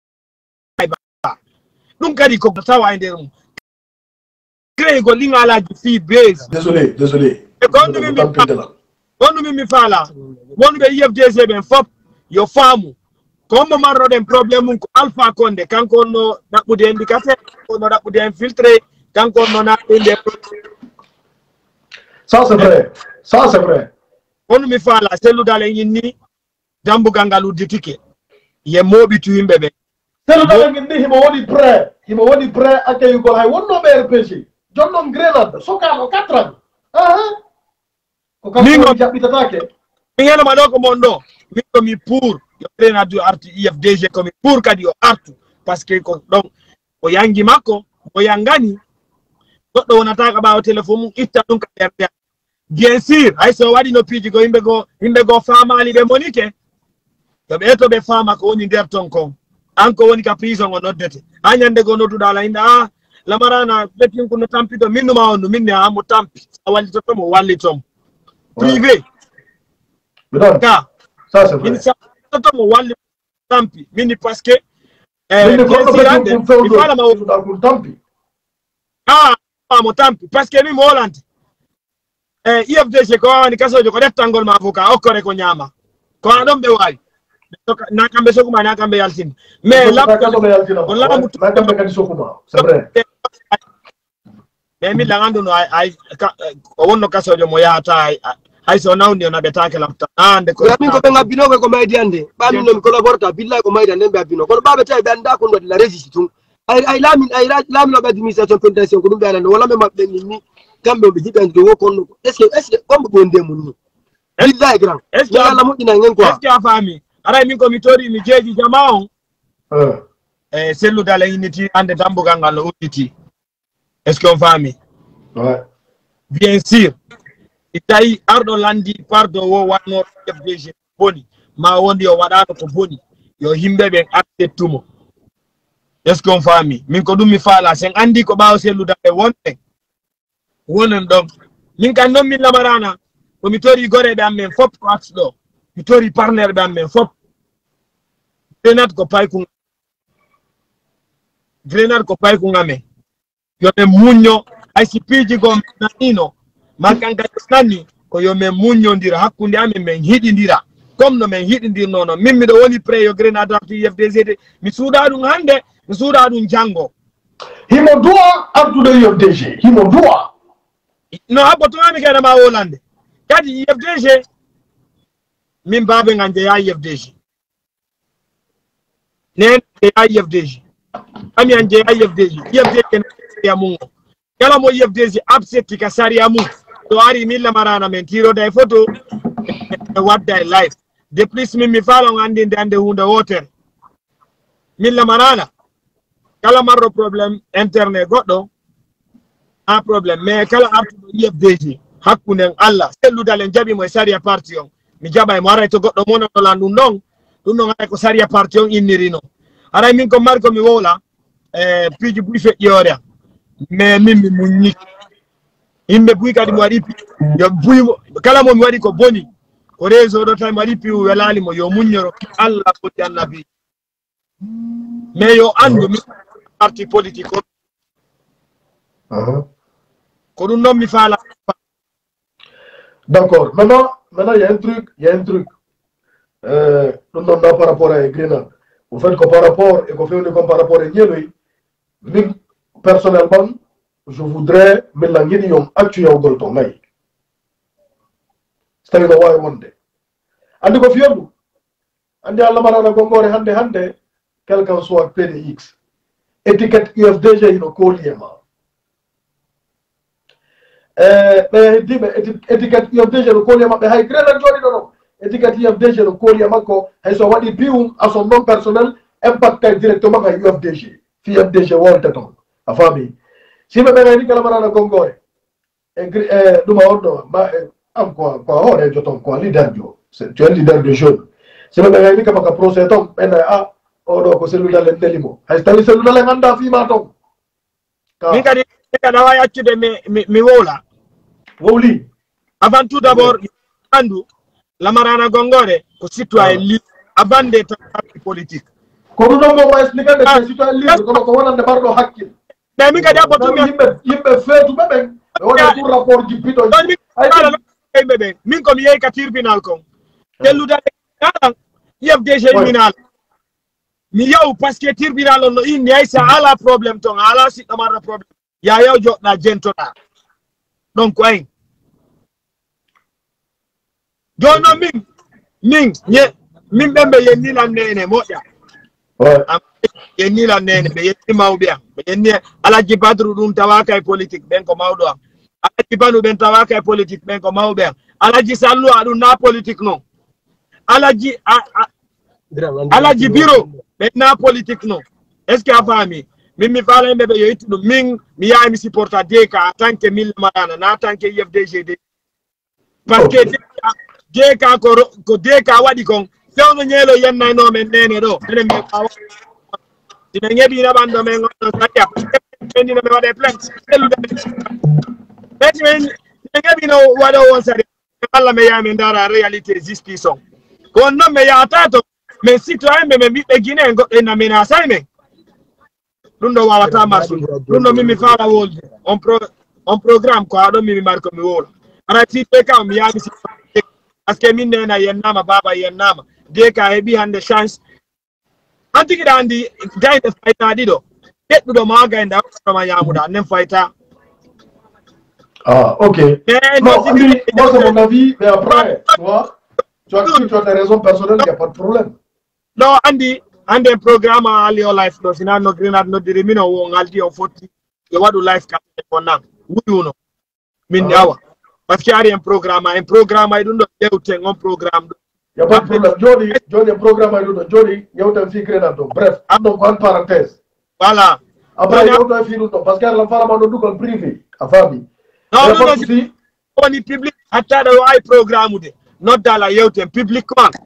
Speaker 3: ɗum kadi ko tawa e nder mum créé ko liŋalaji fi base
Speaker 1: désolé désolé
Speaker 3: e gonɗumi mi gonɗumi mi faala wonɓe I F D C ɓen fop yo faamu comme marroɗen probléme mum ko Alpha Condé kanko no ɗaɓɓude en ndikate kanko no ɗaɓɓude en filtré kanko no naɗinde
Speaker 1: ça c'est vrai ça c'est vrai
Speaker 3: on mi faala selludal en yinni dambugal ngal udditike ye moɓitu yimɓe ɓe
Speaker 1: selludal en inni himo woni prêt himo woni prêt accueilligol hay wonnoɓe R P G jonnon Grenade sokano quatre ans aha ko kamko jaɓɓitatake
Speaker 3: min henoma ɗo ko mon ɗo min komi pour yo Grenade yo artu I F D G komi pour kadi yo artu par ce que ko ɗon o yangi makko o yangani goɗɗo wonata ka ɓawa téléphone mum itta ɗum ka nder nder bien sûr hay so waɗi no piiji ko yimɓe go yimɓe go famali ɓe monike to ɓe to ɓe fama ko woni nder ton kon an ko woni ka prison o noddete ha ñande go nodduɗa ala inde a lamarana ɓetinko no tampito minnuma on no minne ha mo tampi sa wallitotomo wallitomo privé ka min satotomo walli tampi mini par ce que bien sûr ande mi falama
Speaker 1: tampi
Speaker 3: ah mo tampi par ce que min mo wolante eh I F D C ko wani kasojo ko deftangol ma avocat okkore ko nyama ko ɗon ɓe wawi na kamɓe sokuma na kamɓe yaltinde mais laptop ko laamu
Speaker 1: na kamɓe kadi sokuma c'est vrai
Speaker 3: mais min lagandu no ay o wonno kasojo mo yahata hay so nawni o naɓetake laptop ande ko
Speaker 2: min ko ɓe ngabbinoɓe ko maydi ande ɓamin nomi collaborata billahi ko maydi ande ɓe abbino kono ɓaɓe tawi ɓe anda kon waɗi la régiste tun ay laamin ay laaminoɓe administration pénitentiaire ko ɗum ɓe anande wala ɓe maɓɓe nin ni kamɓe ɓe jiɓe ande wo konno ko est ce que est ce que ɓomɓe ɓonde mum ni billahi grand est ce que Allah moƴƴina hen quoi
Speaker 3: est ce que a faami aray min komi tori mi jeeji jama on e selludal en inniti ande dambugal ngal no udditi est ce que on faami bien sûr i tawi arɗo landi pardon wo watno F D G boni ma wondi o waɗano ko boni yo yimɓe ɓen acceptumo est ce que on faami min ko ɗum mi faala sen andi ko ɓawa selludal e wonɓe wonen ɗon min kan noon min lamarana komi tori goreɓe am men fop ko axe ɗo mi tori partenaire ɓe am men fop Grenade ko payku Grenade ko payku ngamen yoɓe muñño hay si piiji go nanino makkanka nanni ko yo men muññodira hakkude amen men hiɗidira comme no men hiɗidirno noon min miɗo woni pré yo Grenade artu I F D C de mi suuɗa ɗum hande mi suuɗa ɗum janggo
Speaker 1: himo duwa artude I F D G himo duwa
Speaker 3: no habbotomami kene ma wolande kadi I F D G min babe ngan jeeya I F D G nen jeeya I F D G ami an jeeya I F D G I F D G sariya mum o kala mo I F D G absetti ka sariya mum to ari min lamarana men tiroda e photo e wadda e live de plus min mi falon andinde ande hunde wotere min lamarana kala marro probléme internet goɗɗo a probléme mais kala artuɗo I F D G hakkunden Allah selludal en jaɓimo e sariya parti on mi jaɓa e mo aray to goɗɗo monotolan ɗum ɗon ɗum ɗon aray ko sariya parti on innirino aray min ko mari komi wowla e piiji buy feƴƴiore am mais min mi muññiki yimɓe buy kadi mi waɗi pi yo buy kala mo mi waɗi ko boni ko réseau ɗo tawi mi waɗi pi welalimo yo muññoro Allah foti annabi mais yo andu mi parti politique o ko ɗum noon mi faala.
Speaker 1: D'accord. Maintenant, maintenant, il y a un truc, il y a un truc. Euh, nous non, par rapport à Grenade. Vous faites que par rapport, et qu'on fait une par rapport à Nielui, personnellement, je voudrais me languer yon actuel au Golton May. C'est-à-dire, why one day. Andi ko fiyodu. Andi Allah marana gongore hande hande, quel qu'en soit P D X. étiquette I F D G ino koliyema eh be dibe étiquette I F D G no koliyema be hay grena jodi no étiquette I F D G no koliyema ko hay so wadi bium à son nom personnel impacte directement à I F D G fi I F D G wolte ton afami si be be ni kala marana gongore e eh duma ordo ma am quoi quoi ore joton quoi leader jo tu es leader de jeune si be be ni kama ka procès ton ben a odo ko cellula le delimo hay tali cellula le nganda fi ma ton
Speaker 3: mi kadi kada wa yaccude mi mi wola
Speaker 1: woli
Speaker 3: avant tout d'abord andu la marana gongore ko citoyen libre abande parti politique
Speaker 1: ko no mo ma expliquer de citoyen libre ko ko wonande bardo hakkil
Speaker 3: mais mi kadi abatu mi
Speaker 1: yimbe yimbe fetu bebe wona pour rapport di pito
Speaker 3: ay bebe min ko mi yey ka tribunal ko telluda kala I F D G minal mi yow parce que tribunal on no inni ay sa ala problème ton ala si amara problème ya yow jotna jentoda donc ay jono min min nye min bembe yenni la nene moja
Speaker 1: ouais
Speaker 3: yenni la nene be yenni mawbe be yenni ala jibadru dum tawaka e politique ben ko mawdo ala jibanu ben tawaka e politique ben ko mawbe ala ji sallu adu na politique non ala ji ala ji biro ben na politique non est-ce que afami min mi fala be be yetti dum min mi yaay mi supporta D K en tant que mille marana na tant que I F D G parce que D K ko ko D K wadi kon sewno nyelo yenna no men nene do ene mi awa dina ngebi na bando men on sakia tendi na me wade plainte telu de beti men ngebi no wado won sare alla me ya men dara réalité justice on ko no me ya tato mais citoyen me me bi be guiné ngo na mena sai men lundo wawata masu lundo mimi fala wolde on pro on programme ko ado mimi marko mi wolo ara ti be kam mi ya mi parce que min nena yennama baba yennama de ka hebi hande chance antiki dandi gaynde fayta dido beddudo ma gaynde ma yamuda nen fayta
Speaker 1: ah ok
Speaker 3: mais
Speaker 1: non Amiri, moi c'est mon avis mais après tu vois tu as, tu as des raisons personnelles il n'y a pas de problème
Speaker 3: non andi andi un programme ali o life do sina no grenade no dire mino wo ngaldi o foti e wadu life ka ko nan wuyuno min yawa parce qu'il y a un programme, un programme, il y a un programme.
Speaker 1: Il n'y a pas de problème. Johnny, Johnny, un programme, Johnny, il y a un film créateur. Bref, donc, en parenthèse.
Speaker 3: Voilà.
Speaker 1: Après, il y a un film, parce qu'il y a un film privé, à famille.
Speaker 3: Non, non, non, si on est public, attends, il y a un programme, not dans la yacht, un public.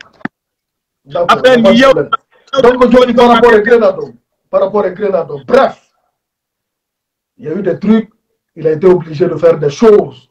Speaker 1: Après, il y a donc, Johnny, par rapport à Grenado, par rapport à Grenado, bref, il y a eu des trucs, il a été obligé de faire des choses.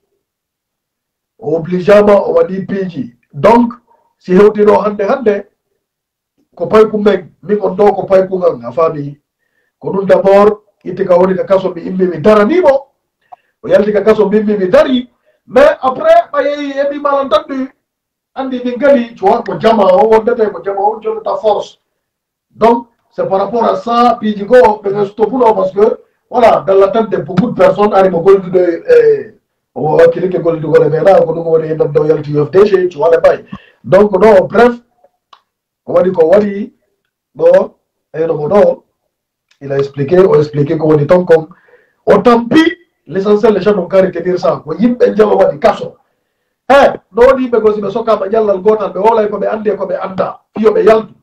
Speaker 1: Obligeamment on va dire P G donc si hewtino hande hande ko pay ko meg min on do ko pay ko ngal afami ko dum d'abord ite ka woni ka kaso bi imbe mi daranimo o yalti ka kaso bi imbe mi dari mais après baye ebi malantandu andi bi ngali tu vois ko jama o wondete ko jama o jolo ta force donc c'est par rapport à ça P G go be stopulo parce que voilà dans la tête de beaucoup de personnes arrive au gold de eh, o akili ke gol dugole be na ko dum woni ndam do yalti I F D G tu vois les bay donc non bref on va dire ko wadi bon et no modo il a expliqué on a expliqué ko wadi ton comme autant pis l'essentiel les gens ont qu'à retenir ça ko yimbe jalo wadi kaso eh no di be gosi be soka ba jallal gotal be wala ko be ande ko be anda fiyo be yaltu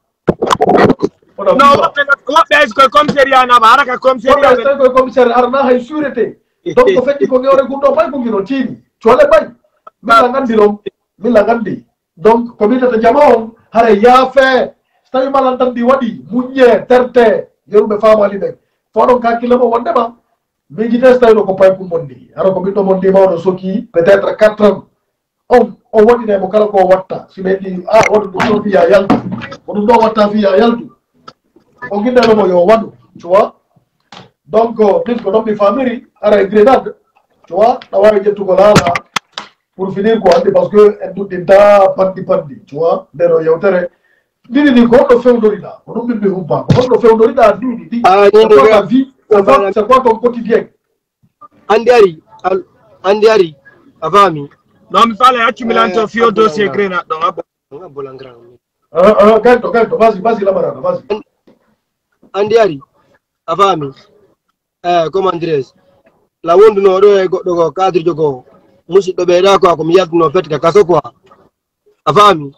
Speaker 3: non wabbe est ko commissariat na baraka commissariat
Speaker 1: est ko commissariat arna hay sûreté donc ko feddi ko ngewre gumdo bay ko ngino tini chole bay mila ngandi lom mila ngandi donc ko bita to jamaon hare ya fe tawi malantan di wadi munye terte yerube famali be fodon ka kilamo wonde ba mi jite stay ko pay ko mondi ara ko bito mondi mawdo soki peut-être quatre ans on on wadi ne mo kala ko watta si be di ah wadu do soki ya yaltu wadu do watta fi ya yaltu o ginde no mo yo wadu tu vois donc plus ko dombi famiri ara grenade tu vois dawa jettu ko lala pour finir quoi parce que en tout dinta pandi pandi tu vois dero yewtere dini ni ko do feudorida on dum be humpa ko do feudorida dini di
Speaker 2: ah
Speaker 1: c'est la vie c'est quoi ton quotidien
Speaker 2: andiari andiari avami
Speaker 3: non mi fala accumulanto fio dossier grenade donc abo
Speaker 1: ah ah caldo caldo vas-y vas-y la marana vas-y
Speaker 2: andiari afami eh comment dirais la wondu no do e goddo ko cadre jogo musi do be da ko ko mi yaltuno fet ka kaso quoi afami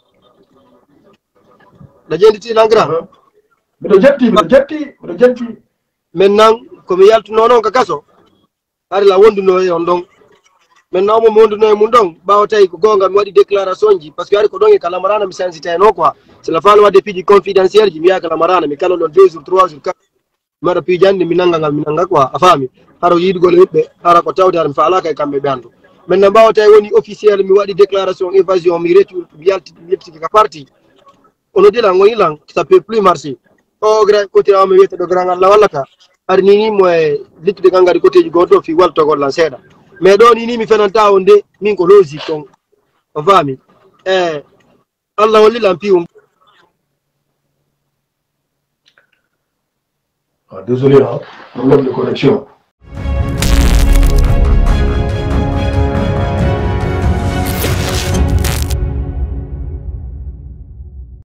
Speaker 2: la jenditi langra
Speaker 1: mi jetti mi jetti mi jetti
Speaker 2: maintenant ko mi yaltuno non ka kaso ari la wondu no e on don maintenant mo mondu no e mun don bawo tay ko gonga mi wadi déclaration ji parce que ari ko don e kala marana mi sensité no quoi c'est la falwa de piji confidentiel ji mi ya kala marana mi kala don deux jours trois jours mara pijande mi nanga ngal mi nanga quoi afami haro yidgol hibbe hara ko tawde ar mi faala kay kambe bandu maintenant bawo tay woni officiel mi wadi déclaration évasion mi retu mi yalti yepti ka parti ono dila ngoni lang ça peut plus marcher o grand côté am wete do grand la wala ka ar ni ni mo litti de gangari côté ji godo fi walto gol lan seda mais do ni ni mi fenanta onde min ko logique ton afami eh Allah wali lampi um
Speaker 1: ah, désolé hein, problème de connexion.